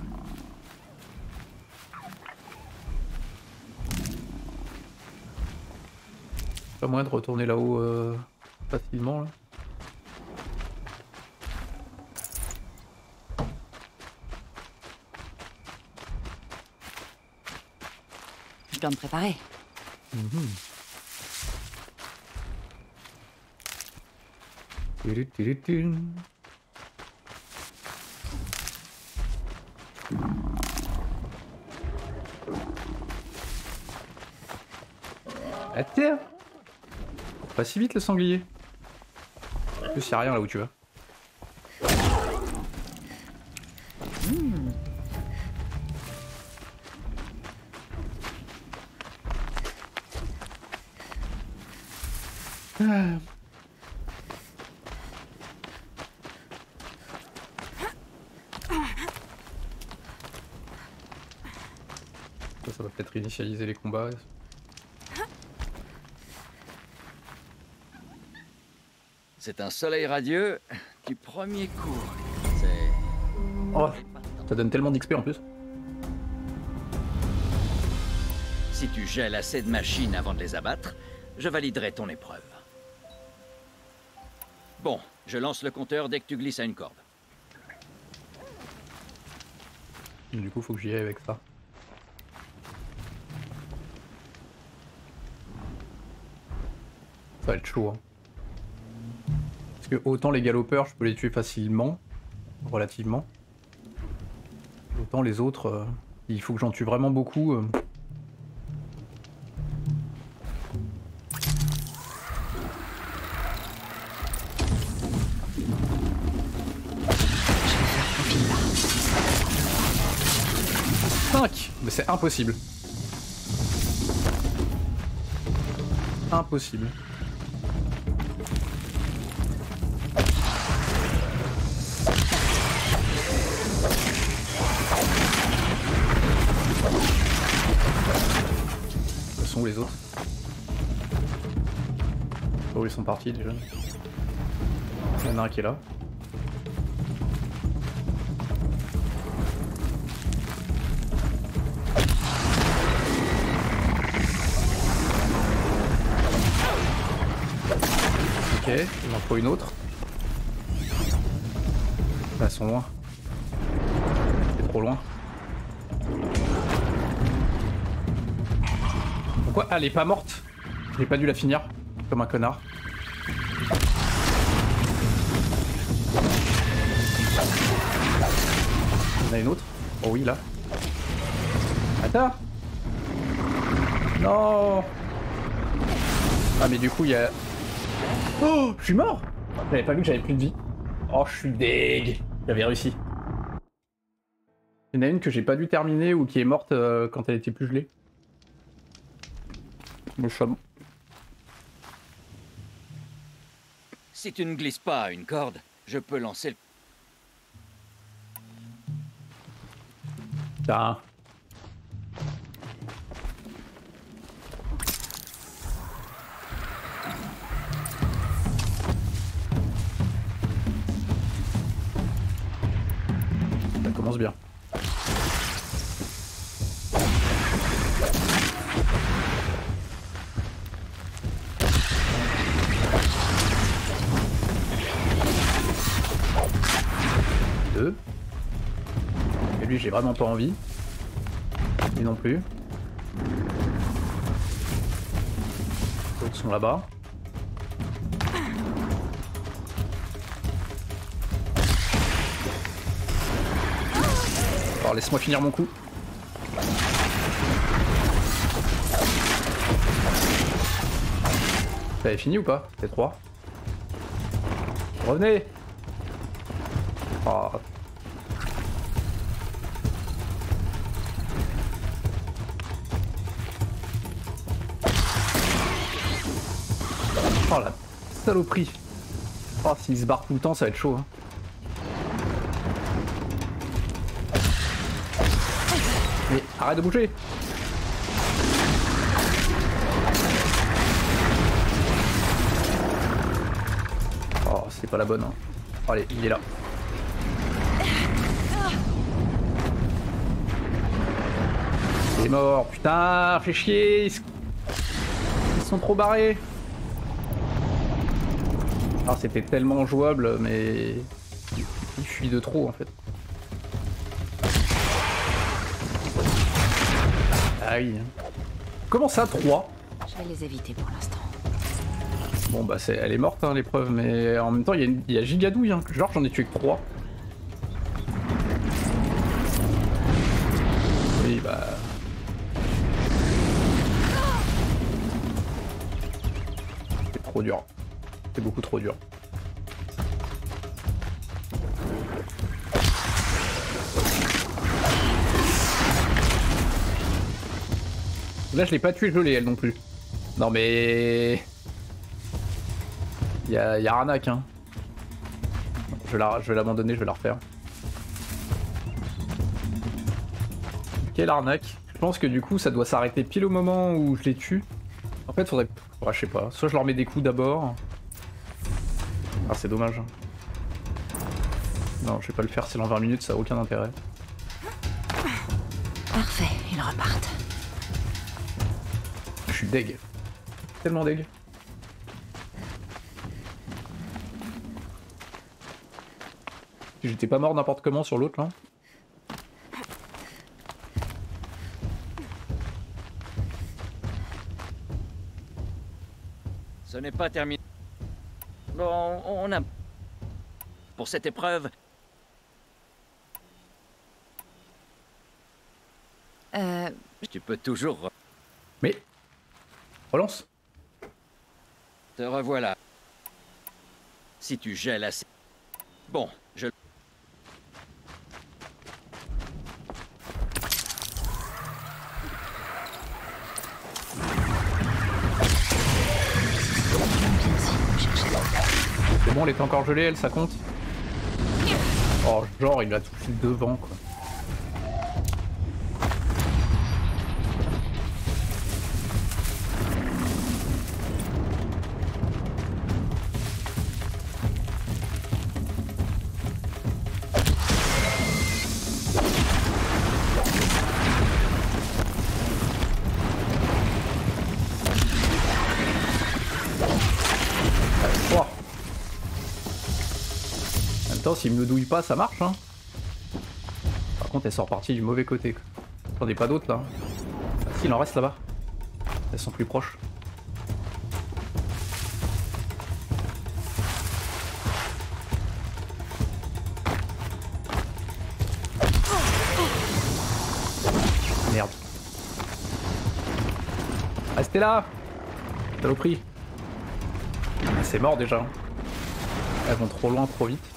pas moyen de retourner là-haut facilement, là. Je dois me préparer. Ah tiens! Pas si vite le sanglier. En plus, y'a rien là où tu vas. Ça va peut-être initialiser les combats. C'est un soleil radieux du premier coup. C'est... Oh, ça donne tellement d'XP en plus. Si tu gèles assez de machines avant de les abattre, je validerai ton épreuve. Bon, je lance le compteur dès que tu glisses à une corde. Du coup, faut que j'y aille avec ça. Ça va être chaud, hein. Parce que autant les galopeurs, je peux les tuer facilement, relativement. Autant les autres, il faut que j'en tue vraiment beaucoup. Mais c'est impossible. Impossible. Où sont les autres? Oh, ils sont partis déjà. Il y en a un qui est là. Ok, il m'en faut une autre. Là, elles sont loin. C'est trop loin. Pourquoi? Ah, elle est pas morte. J'ai pas dû la finir, comme un connard. Il y en a une autre. Oh oui, là. Attends. Non. Ah, mais du coup, il y a... Oh, je suis mort. J'avais pas vu que j'avais plus de vie. Oh, je suis deg. J'avais réussi. Il y en a une que j'ai pas dû terminer ou qui est morte quand elle était plus gelée. Le chameau. Si tu ne glisses pas à une corde, je peux lancer le... Putain. commence bien. Deux. Et lui, j'ai vraiment pas envie. Lui non plus. Les autres sont là-bas. Alors laisse-moi finir mon coup. T'avais fini ou pas? T'es 3. Revenez. Oh. Oh la saloperie. Oh s'il se barre tout le temps ça va être chaud hein. Mais arrête de bouger. Oh c'est pas la bonne hein. Allez il est là. Il est mort, putain, fait chier. Ils sont trop barrés. Alors c'était tellement jouable mais il fuit de trop en fait. Ah oui. Comment ça 3? Je vais les éviter pour l'instant. Bon bah elle est morte hein, l'épreuve mais en même temps il y a gigadouille hein. Genre j'en ai tué que 3. Oui bah... C'est trop dur. C'est beaucoup trop dur. Là je l'ai pas tué gelé elle non plus. Non mais... Il y a arnaque hein. Je vais l'abandonner, je vais la refaire. Quelle arnaque. Je pense que du coup ça doit s'arrêter pile au moment où je les tue. En fait faudrait... Ouais, je sais pas. Soit je leur mets des coups d'abord. Ah c'est dommage. Non je vais pas le faire, c'est dans 20 minutes, ça a aucun intérêt. Parfait, ils repartent. Je suis deg. Tellement deg. J'étais pas mort n'importe comment sur l'autre là. Ce n'est pas terminé. Bon, on a... Pour cette épreuve... Tu peux toujours... Mais... Relance. Te revoilà. Si tu gèles assez... Bon, je... C'est bon, elle était encore gelée, elle, ça compte? Oh, genre, il l'a touché devant, quoi. S'il me douille pas, ça marche hein. Par contre, elles sont reparties du mauvais côté. J'en ai pas d'autres là. Ah, si, il en reste là-bas. Elles sont plus proches. Merde. Restez là. Saloperie. Ah, c'est mort déjà. Elles vont trop loin, trop vite.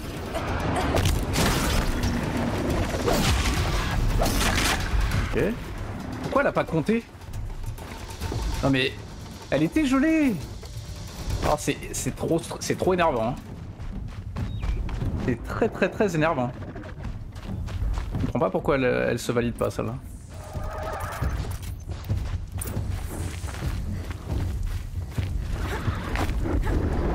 Ok. Pourquoi elle a pas compté? Non mais... Elle était gelée. Oh, c'est trop énervant. Hein. C'est très énervant. Je comprends pas pourquoi elle se valide pas celle-là.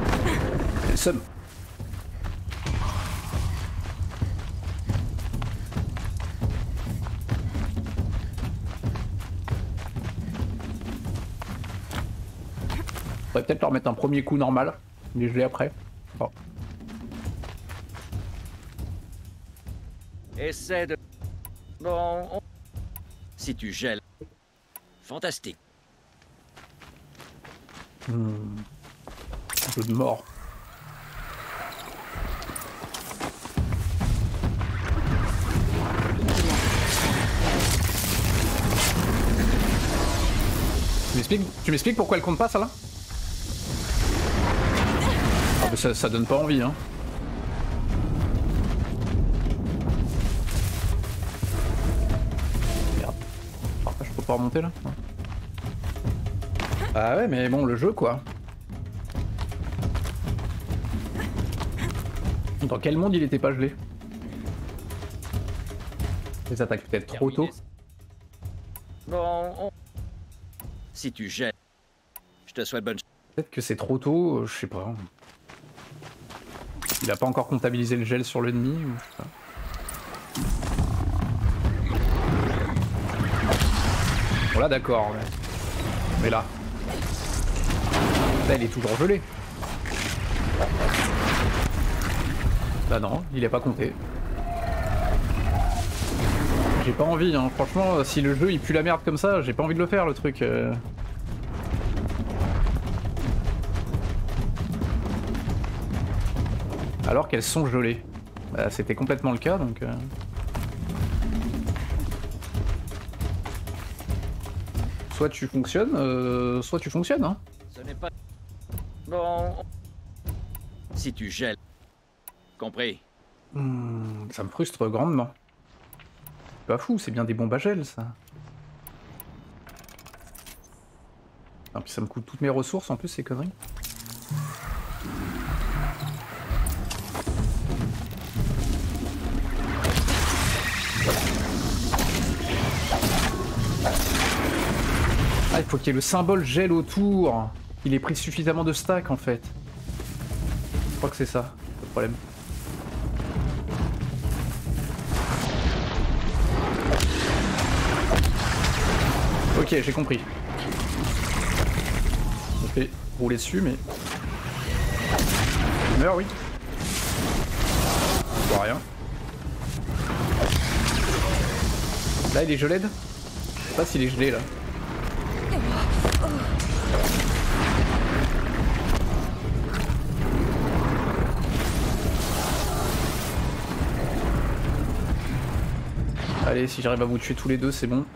Elle somme. faudrait peut-être leur mettre un premier coup normal, les geler après. Bon. Essaie de... Bon... Si tu gèles... Fantastique. Un jeu de mort. Tu m'expliques pourquoi elle compte pas, ça là? Ah mais ça donne pas envie, hein. Merde. Après, je peux pas remonter là? Ah ouais, mais bon, le jeu quoi. Dans quel monde il était pas gelé? Les attaques peut-être trop tôt. Bon... Si tu gèles... Je te souhaite bonne chance. Peut-être que c'est trop tôt, je sais pas. Il a pas encore comptabilisé le gel sur l'ennemi, ou je sais pas. Voilà, d'accord. Mais là... Là, il est toujours gelé. Bah non, il est pas compté. J'ai pas envie, hein. Franchement, si le jeu il pue la merde comme ça, j'ai pas envie de le faire le truc. Alors qu'elles sont gelées. Bah, c'était complètement le cas donc. Soit tu fonctionnes, soit tu fonctionnes, hein. Ce n'est pas... Bon... Si tu gèles... Compris. Ça me frustre grandement. Pas fou, c'est bien des bombes à gel, ça. Et puis ça me coûte toutes mes ressources en plus, ces conneries. Ah, il faut qu'il y ait le symbole gel autour. Il ait pris suffisamment de stack en fait. Je crois que c'est ça, le problème. Ok, j'ai compris. On fait rouler dessus, mais... Il meurt, oui. Je vois rien. Là, il est gelé. Je sais pas s'il est gelé, là. Allez, si j'arrive à vous tuer tous les deux, c'est bon.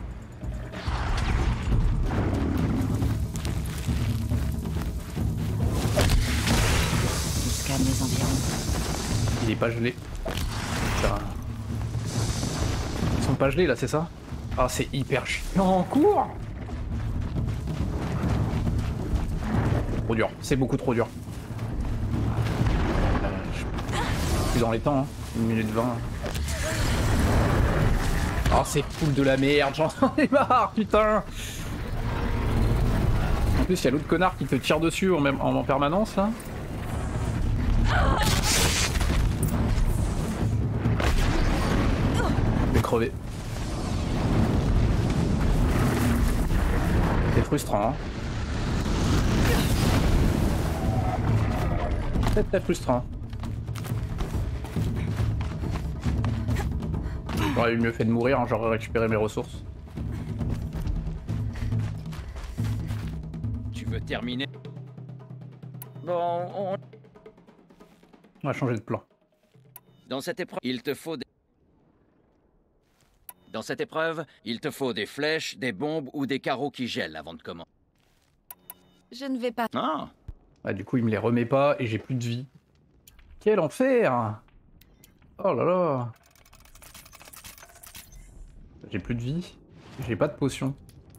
Il est pas gelé. Putain. Ils sont pas gelés là, c'est ça? Ah, c'est hyper chiant en cours. Trop dur, c'est beaucoup trop dur. Je suis dans les temps, hein. 1 minute 20. Oh, c'est full de la merde, j'en ai marre, putain. En plus, il y a l'autre connard qui te tire dessus en permanence là. Je vais crever. C'est frustrant, hein. C'est très frustrant. J'aurais eu mieux fait de mourir, hein, j'aurais récupéré mes ressources. Tu veux terminer? Bon, on va changer de plan. Dans cette épreuve, il te faut des... Dans cette épreuve, il te faut des flèches, des bombes ou des carreaux qui gèlent avant de commencer. Je ne vais pas... Ah. Ah, du coup, il me les remet pas et j'ai plus de vie. Quel enfer! Oh là là! J'ai plus de vie. J'ai pas de potion.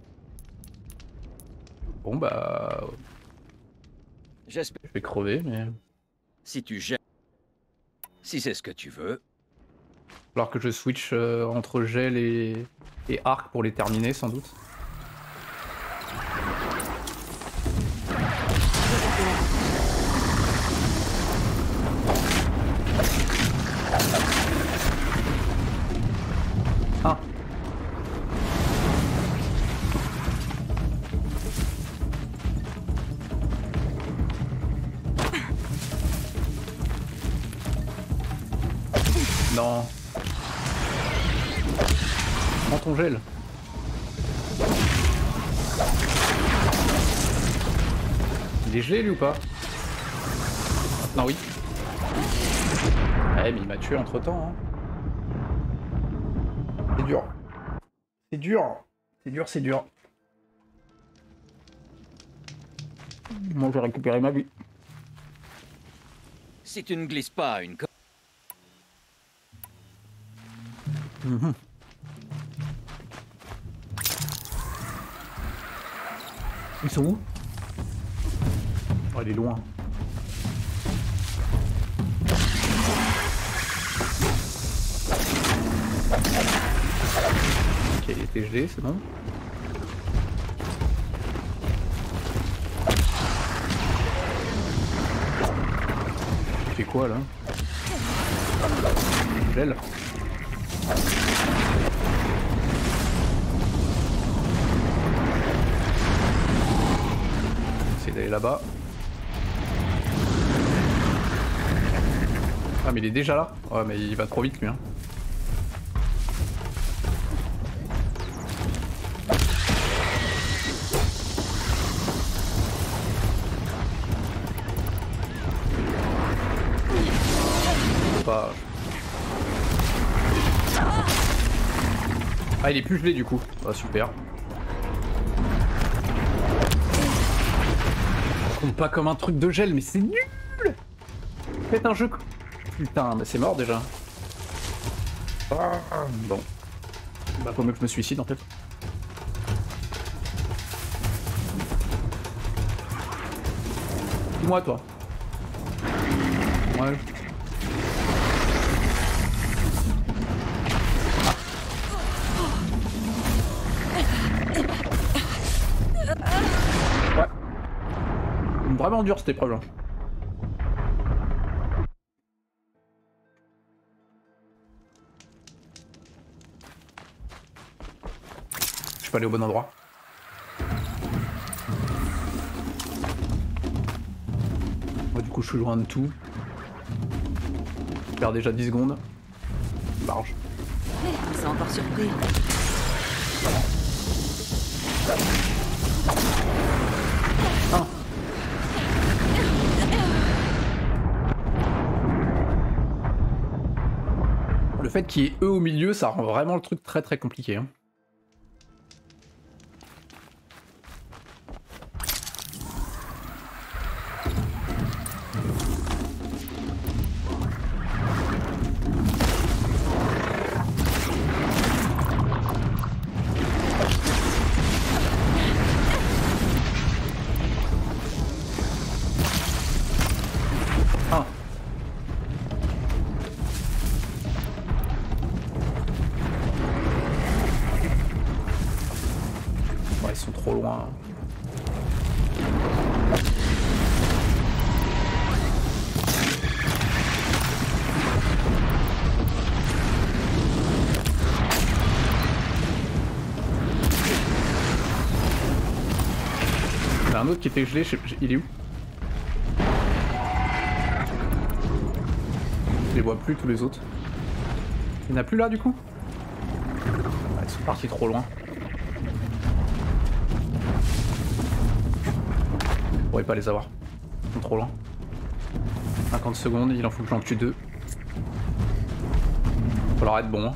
Bon bah... J'espère. Je vais crever, mais... Si tu gèles... Si c'est ce que tu veux. Il va falloir que je switch entre gel et arc pour les terminer, sans doute. Ah. Non. Prends ton gel. Il est gelé lui ou pas? Non, oui. Ouais, mais il m'a tué entre temps. Hein. C'est dur. C'est dur. C'est dur, c'est dur. Moi, je vais récupérer ma vie. Si tu ne glisses pas une... Mmh. Ils sont où? Oh, il est loin. Ok, il était gelé, c'est bon. Il fait quoi là? Gel. Essayer d'aller là-bas. Ah mais il est déjà là? Ouais mais il va trop vite lui hein. Pas... Ah il est plus gelé du coup. Ah super. Ça compte pas comme un truc de gel mais c'est nul. Faites un jeu. Putain, mais c'est mort déjà. Ah, bon. Bah faut mieux que je me suicide en fait. Dis-moi toi. Ouais. Ouais. Vraiment dur cette épreuve là. Je suis pas allé au bon endroit. Moi du coup je suis loin de tout. Je perds déjà 10 secondes. Large. C'est encore surpris. Ah. Le fait qu'il y ait eux au milieu, ça rend vraiment le truc très très compliqué. Hein. Ils sont trop loin. Il y en a un autre qui était gelé, il est où? Je les vois plus tous les autres. Il n'y en a plus là du coup? Ils sont partis trop loin. Je pourrais pas les avoir. Ils sont trop loin. 50 secondes, il en faut que j'en tue 2. Il va falloir être bon. Hein.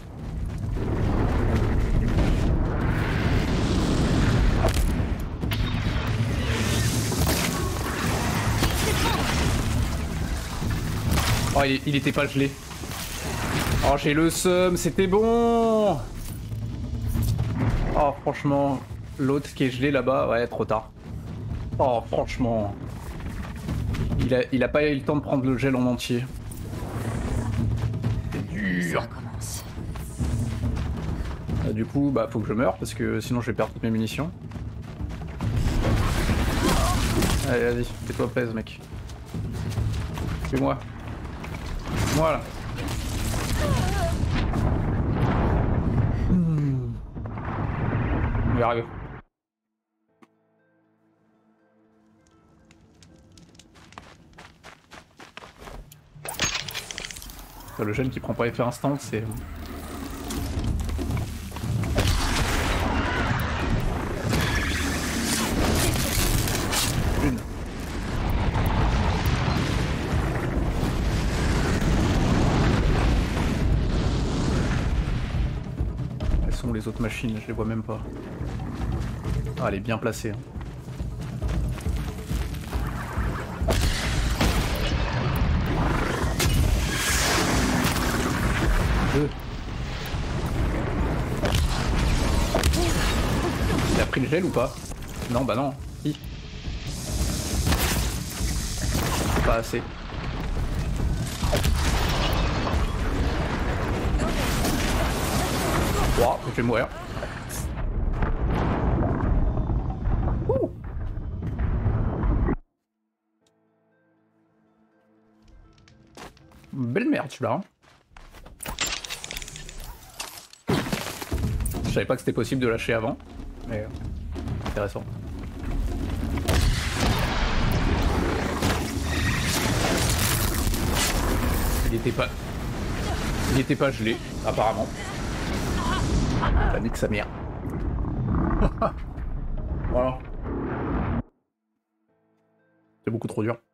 Oh, il était pas gelé. Oh, j'ai le seum, c'était bon. Oh, franchement, l'autre qui est gelé là-bas, ouais, trop tard. Oh, franchement. Il a pas eu le temps de prendre le gel en entier. C'est dur. Ça commence. Du coup, bah, faut que je meure parce que sinon je vais perdre toutes mes munitions. Allez, vas-y, fais-toi plaisir, mec. Fais-moi. Voilà. On va y arriver. Le gel qui prend pas effet instant, c'est... Une. Elles sont où les autres machines? Je les vois même pas. Ah, elle est bien placée. Hein. Il a pris le gel ou pas? Non, bah non. Si. Pas assez. Wow, je vais mourir. Ouh. Belle merde celui-là. Hein. Je savais pas que c'était possible de lâcher avant, mais intéressant. Il était pas gelé, apparemment. Ça nique sa mère. Voilà. C'est beaucoup trop dur.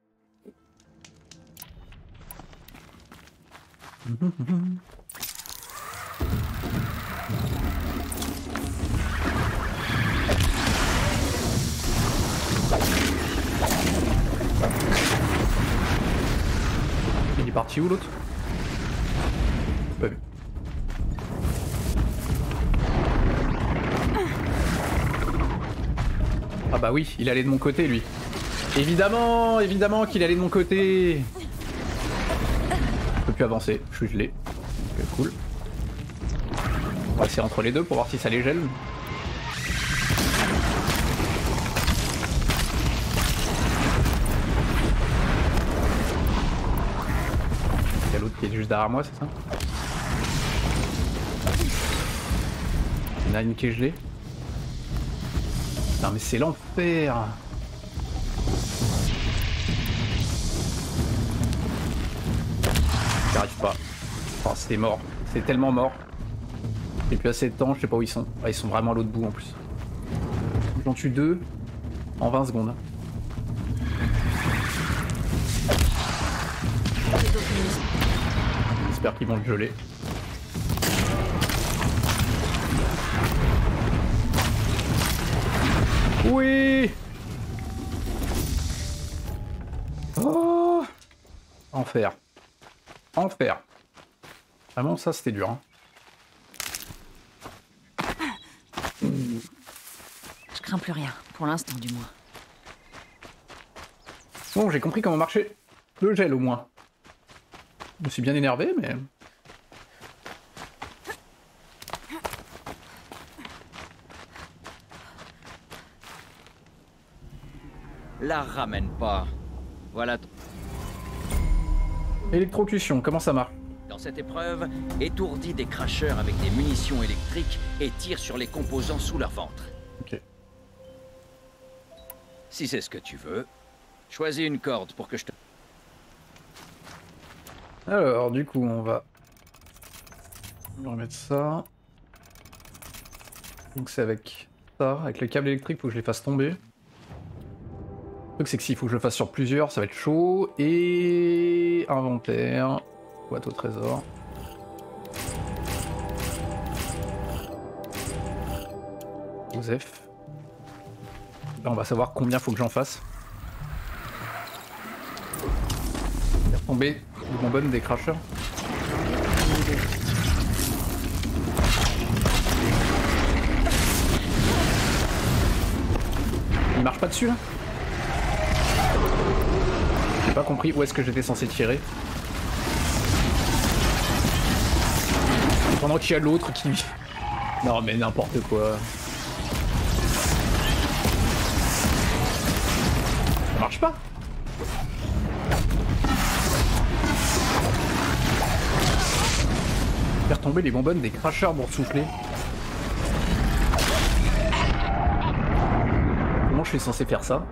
Il est parti où l'autre? Pas vu. Ah bah oui, il allait de mon côté lui. Évidemment, évidemment qu'il allait de mon côté. Je peux plus avancer, je suis gelé. Okay, cool. On va essayer entre les deux pour voir si ça les gèle. Il y a l'autre qui est juste derrière moi, c'est ça? Il y en a une qui est gelée. Non mais c'est l'enfer. J'arrive pas. Oh, c'est mort. C'est tellement mort. J'ai plus assez de temps, je sais pas où ils sont. Ah, ils sont vraiment à l'autre bout en plus. J'en tue 2 en 20 secondes. J'espère qu'ils vont le geler. Oui. Oh. Enfer. Enfer. Vraiment ça c'était dur. Hein. Je crains plus rien, pour l'instant du moins. Bon, j'ai compris comment marchait le gel au moins. Je me suis bien énervé mais... La ramène pas. Voilà. Électrocution, comment ça marche? Dans cette épreuve, étourdis des cracheurs avec des munitions électriques et tire sur les composants sous leur ventre. Ok. Si c'est ce que tu veux, choisis une corde pour que je te... Alors, du coup, on va remettre ça. Donc c'est avec ça, avec le câble électrique, faut que je les fasse tomber. Le truc c'est que s'il faut que je le fasse sur plusieurs, ça va être chaud. Et inventaire, boîte au trésor. Joseph. Là on va savoir combien faut que j'en fasse. Faire tomber les bonbonnes des crashers. Il marche pas dessus là? J'ai pas compris où est-ce que j'étais censé tirer. Pendant qu'il y a l'autre qui... Non mais n'importe quoi. Ça marche pas. Faire tomber les bonbonnes des cracheurs boursouflés. Comment je suis censé faire ça?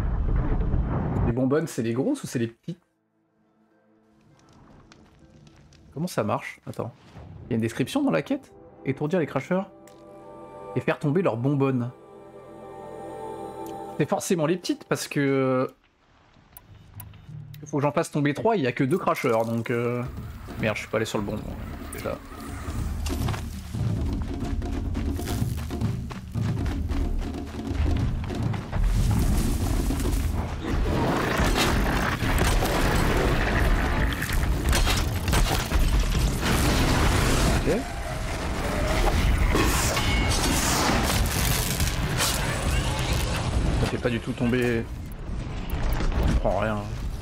Les bonbonnes, c'est les grosses ou c'est les petites? Comment ça marche? Attends. Il y a une description dans la quête? Étourdir les crashers et faire tomber leurs bonbonnes. C'est forcément les petites parce que... Il faut que j'en fasse tomber 3, il n'y a que 2 crashers donc... Merde, je suis pas allé sur le bon. Déjà. Ok. Ça fait pas du tout tomber... Je comprends rien.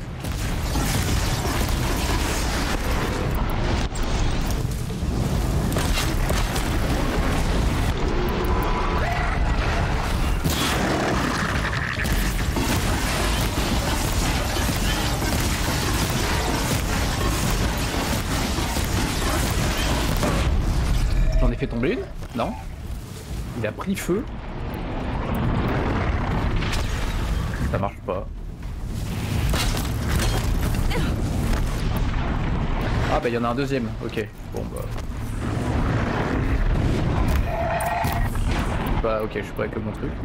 J'en ai fait tomber une? Non. Il a pris feu. Ça marche pas. Ah bah il y en a un deuxième, ok. Bon bah... Bah ok, je suis pas avec le bon truc.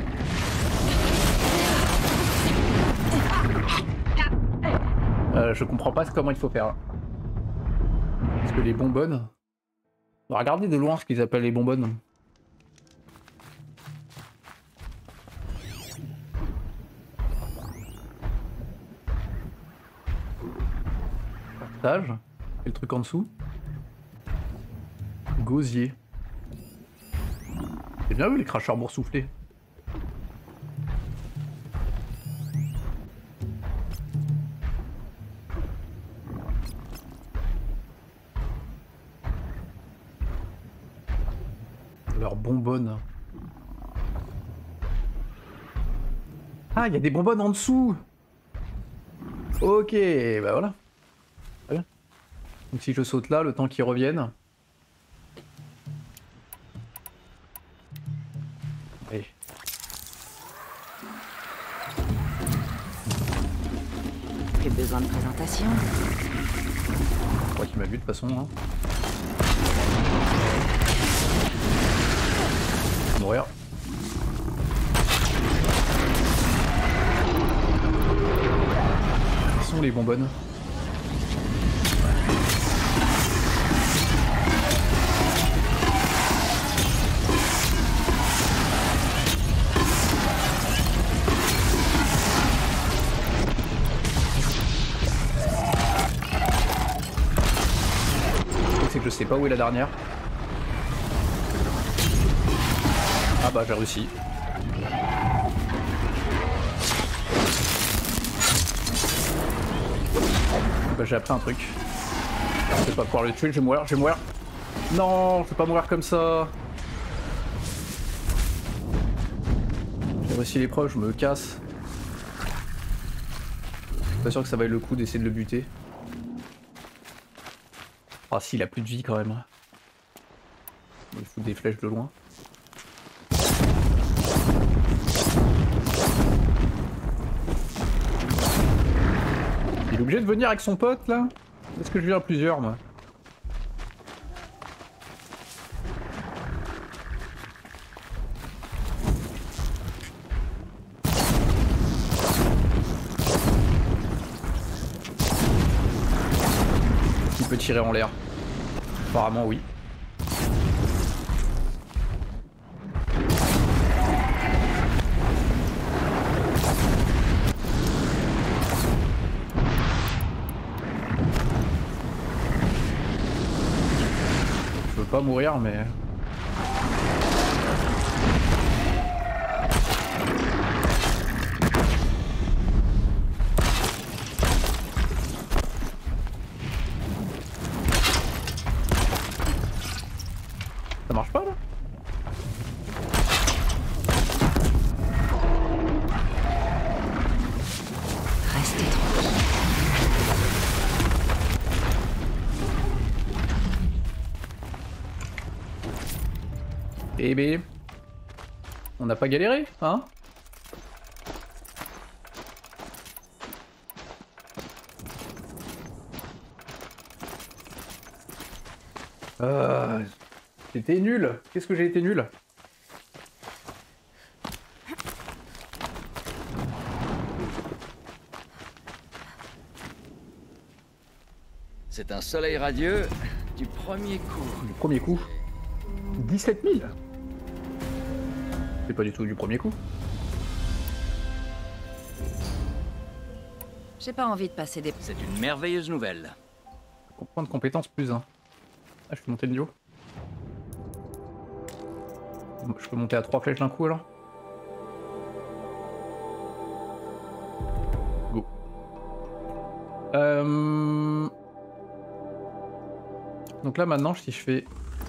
Je comprends pas comment il faut faire. Parce que les bonbonnes... On va regarder de loin ce qu'ils appellent les bonbonnes. Partage. Et le truc en dessous. Gosier. C'est bien vu les cracheurs boursouflés. Leurs bonbonnes. Ah, il y a des bonbonnes en dessous. Ok, bah voilà. Très bien. Donc si je saute là, le temps qu'ils reviennent. Allez. Plus besoin de présentation. Je crois qu'il m'a vu de toute façon. Hein. Mourir. Où sont les bonbonnes? C'est que je sais pas où est la dernière. Ah bah j'ai réussi. Bah j'ai appris un truc. Je vais pas pouvoir le tuer, je vais mourir, je vais mourir. Non, je vais pas mourir comme ça. J'ai réussi l'épreuve, je me casse. Je suis pas sûr que ça vaille le coup d'essayer de le buter. Ah si, il a plus de vie quand même. Il fout des flèches de loin. Il est obligé de venir avec son pote là? Est-ce que je viens à plusieurs moi? Il peut tirer en l'air. Apparemment oui. Je veux pas mourir mais... Ça marche pas là? Restez tranquille. Eh ben... On n'a pas galéré, hein? J'étais nul. Qu'est-ce que j'ai été nul? C'est un soleil radieux du premier coup. Du premier coup. 17 000. C'est pas du tout du premier coup. J'ai pas envie de passer des... C'est une merveilleuse nouvelle. Point de compétence plus 1. Ah, je peux monter le niveau. Je peux monter à 3 flèches d'un coup alors. Go. Donc là maintenant si je fais...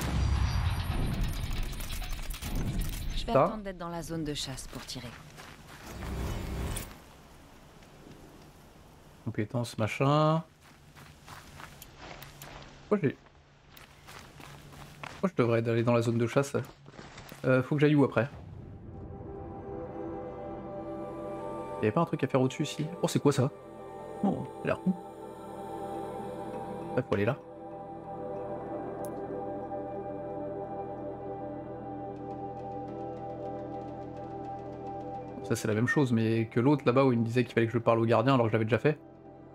Je vais attendre d'être dans la zone de chasse pour tirer. Compétences machin... Pourquoi je devrais aller dans la zone de chasse? Faut que j'aille où après? Y'avait pas un truc à faire au-dessus ici? Oh c'est quoi ça? Oh, ça a l'air cool. Ouais, faut aller là. Ça c'est la même chose, mais que l'autre là-bas où il me disait qu'il fallait que je parle au gardien alors que je l'avais déjà fait.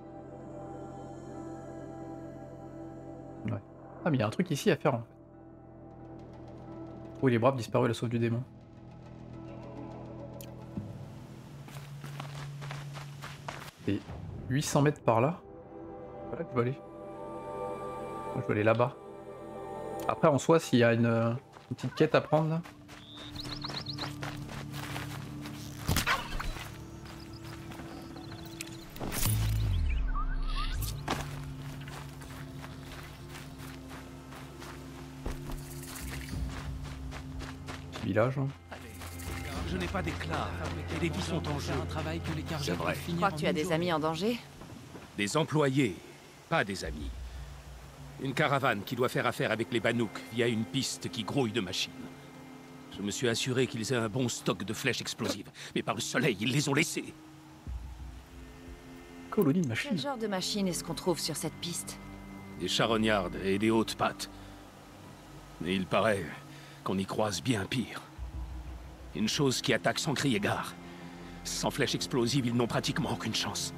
Ouais. Ah mais il y a un truc ici à faire en fait. Oh il est brave, disparu à la sauve du démon. Et 800 mètres par là. Voilà que je veux aller. Moi je veux aller là-bas. Après en soi s'il y a une petite quête à prendre là. Village. Je n'ai pas d'éclat et les vies sont en jeu. C'est vrai. Tu crois que tu as des amis en danger? Des employés, pas des amis. Une caravane qui doit faire affaire avec les Banouks via une piste qui grouille de machines. Je me suis assuré qu'ils aient un bon stock de flèches explosives, mais par le soleil, ils les ont laissées. Colonie de machines. Quel genre de machine est-ce qu'on trouve sur cette piste? Des charognardes et des hautes pattes. Mais il paraît qu'on y croise bien pire. Une chose qui attaque sans crier gare. Sans flèches explosives, ils n'ont pratiquement aucune chance.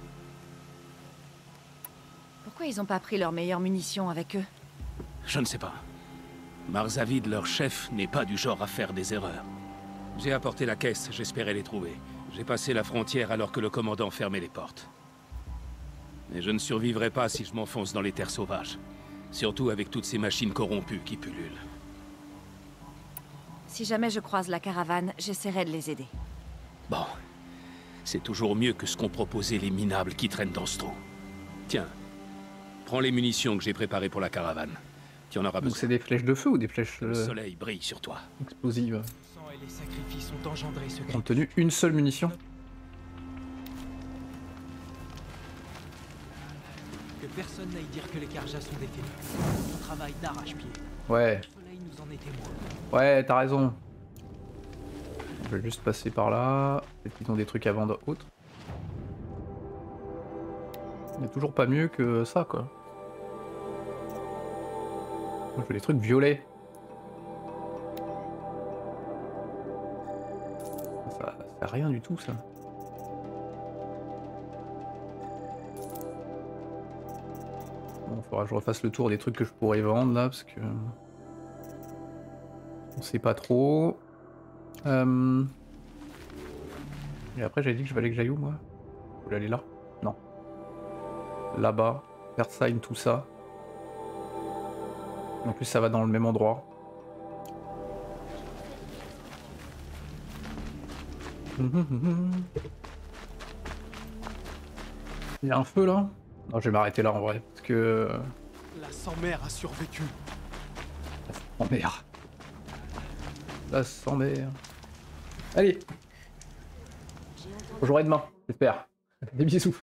Pourquoi ils ont pas pris leurs meilleures munitions avec eux? Je ne sais pas. Marzavid, leur chef, n'est pas du genre à faire des erreurs. J'ai apporté la caisse, j'espérais les trouver. J'ai passé la frontière alors que le commandant fermait les portes. Mais je ne survivrai pas si je m'enfonce dans les terres sauvages. Surtout avec toutes ces machines corrompues qui pullulent. Si jamais je croise la caravane, j'essaierai de les aider. Bon. C'est toujours mieux que ce qu'ont proposé les minables qui traînent dans ce trou. Tiens. Prends les munitions que j'ai préparées pour la caravane. Tu en auras besoin. Donc c'est des flèches de feu ou des flèches Le soleil brille sur toi. explosives? Le sang et les sacrifices ont engendré ce Ont tenu une seule munition. Que personne n'aille dire que les Karjas sont des ténèbres. On travaille d'arrache-pied. Ouais. Le soleil nous en est témoin. Ouais, t'as raison. Je vais juste passer par là. Peut-être qu'ils ont des trucs à vendre autres. Il n'y a toujours pas mieux que ça, quoi. Moi, je veux des trucs violets. Ça sert à rien du tout, ça. Bon, faudra que je refasse le tour des trucs que je pourrais vendre, là, parce que... On sait pas trop. Et après, j'avais dit que je valais que j'aille où, moi? Je voulais aller là? Non. Là-bas. Versailles, tout ça. En plus, ça va dans le même endroit. Il y a un feu, là? Non, je vais m'arrêter là, en vrai, parce que... La sans-mère a survécu. Oh merde. La sans-mère. Allez. On jouera demain, j'espère. Des bisous.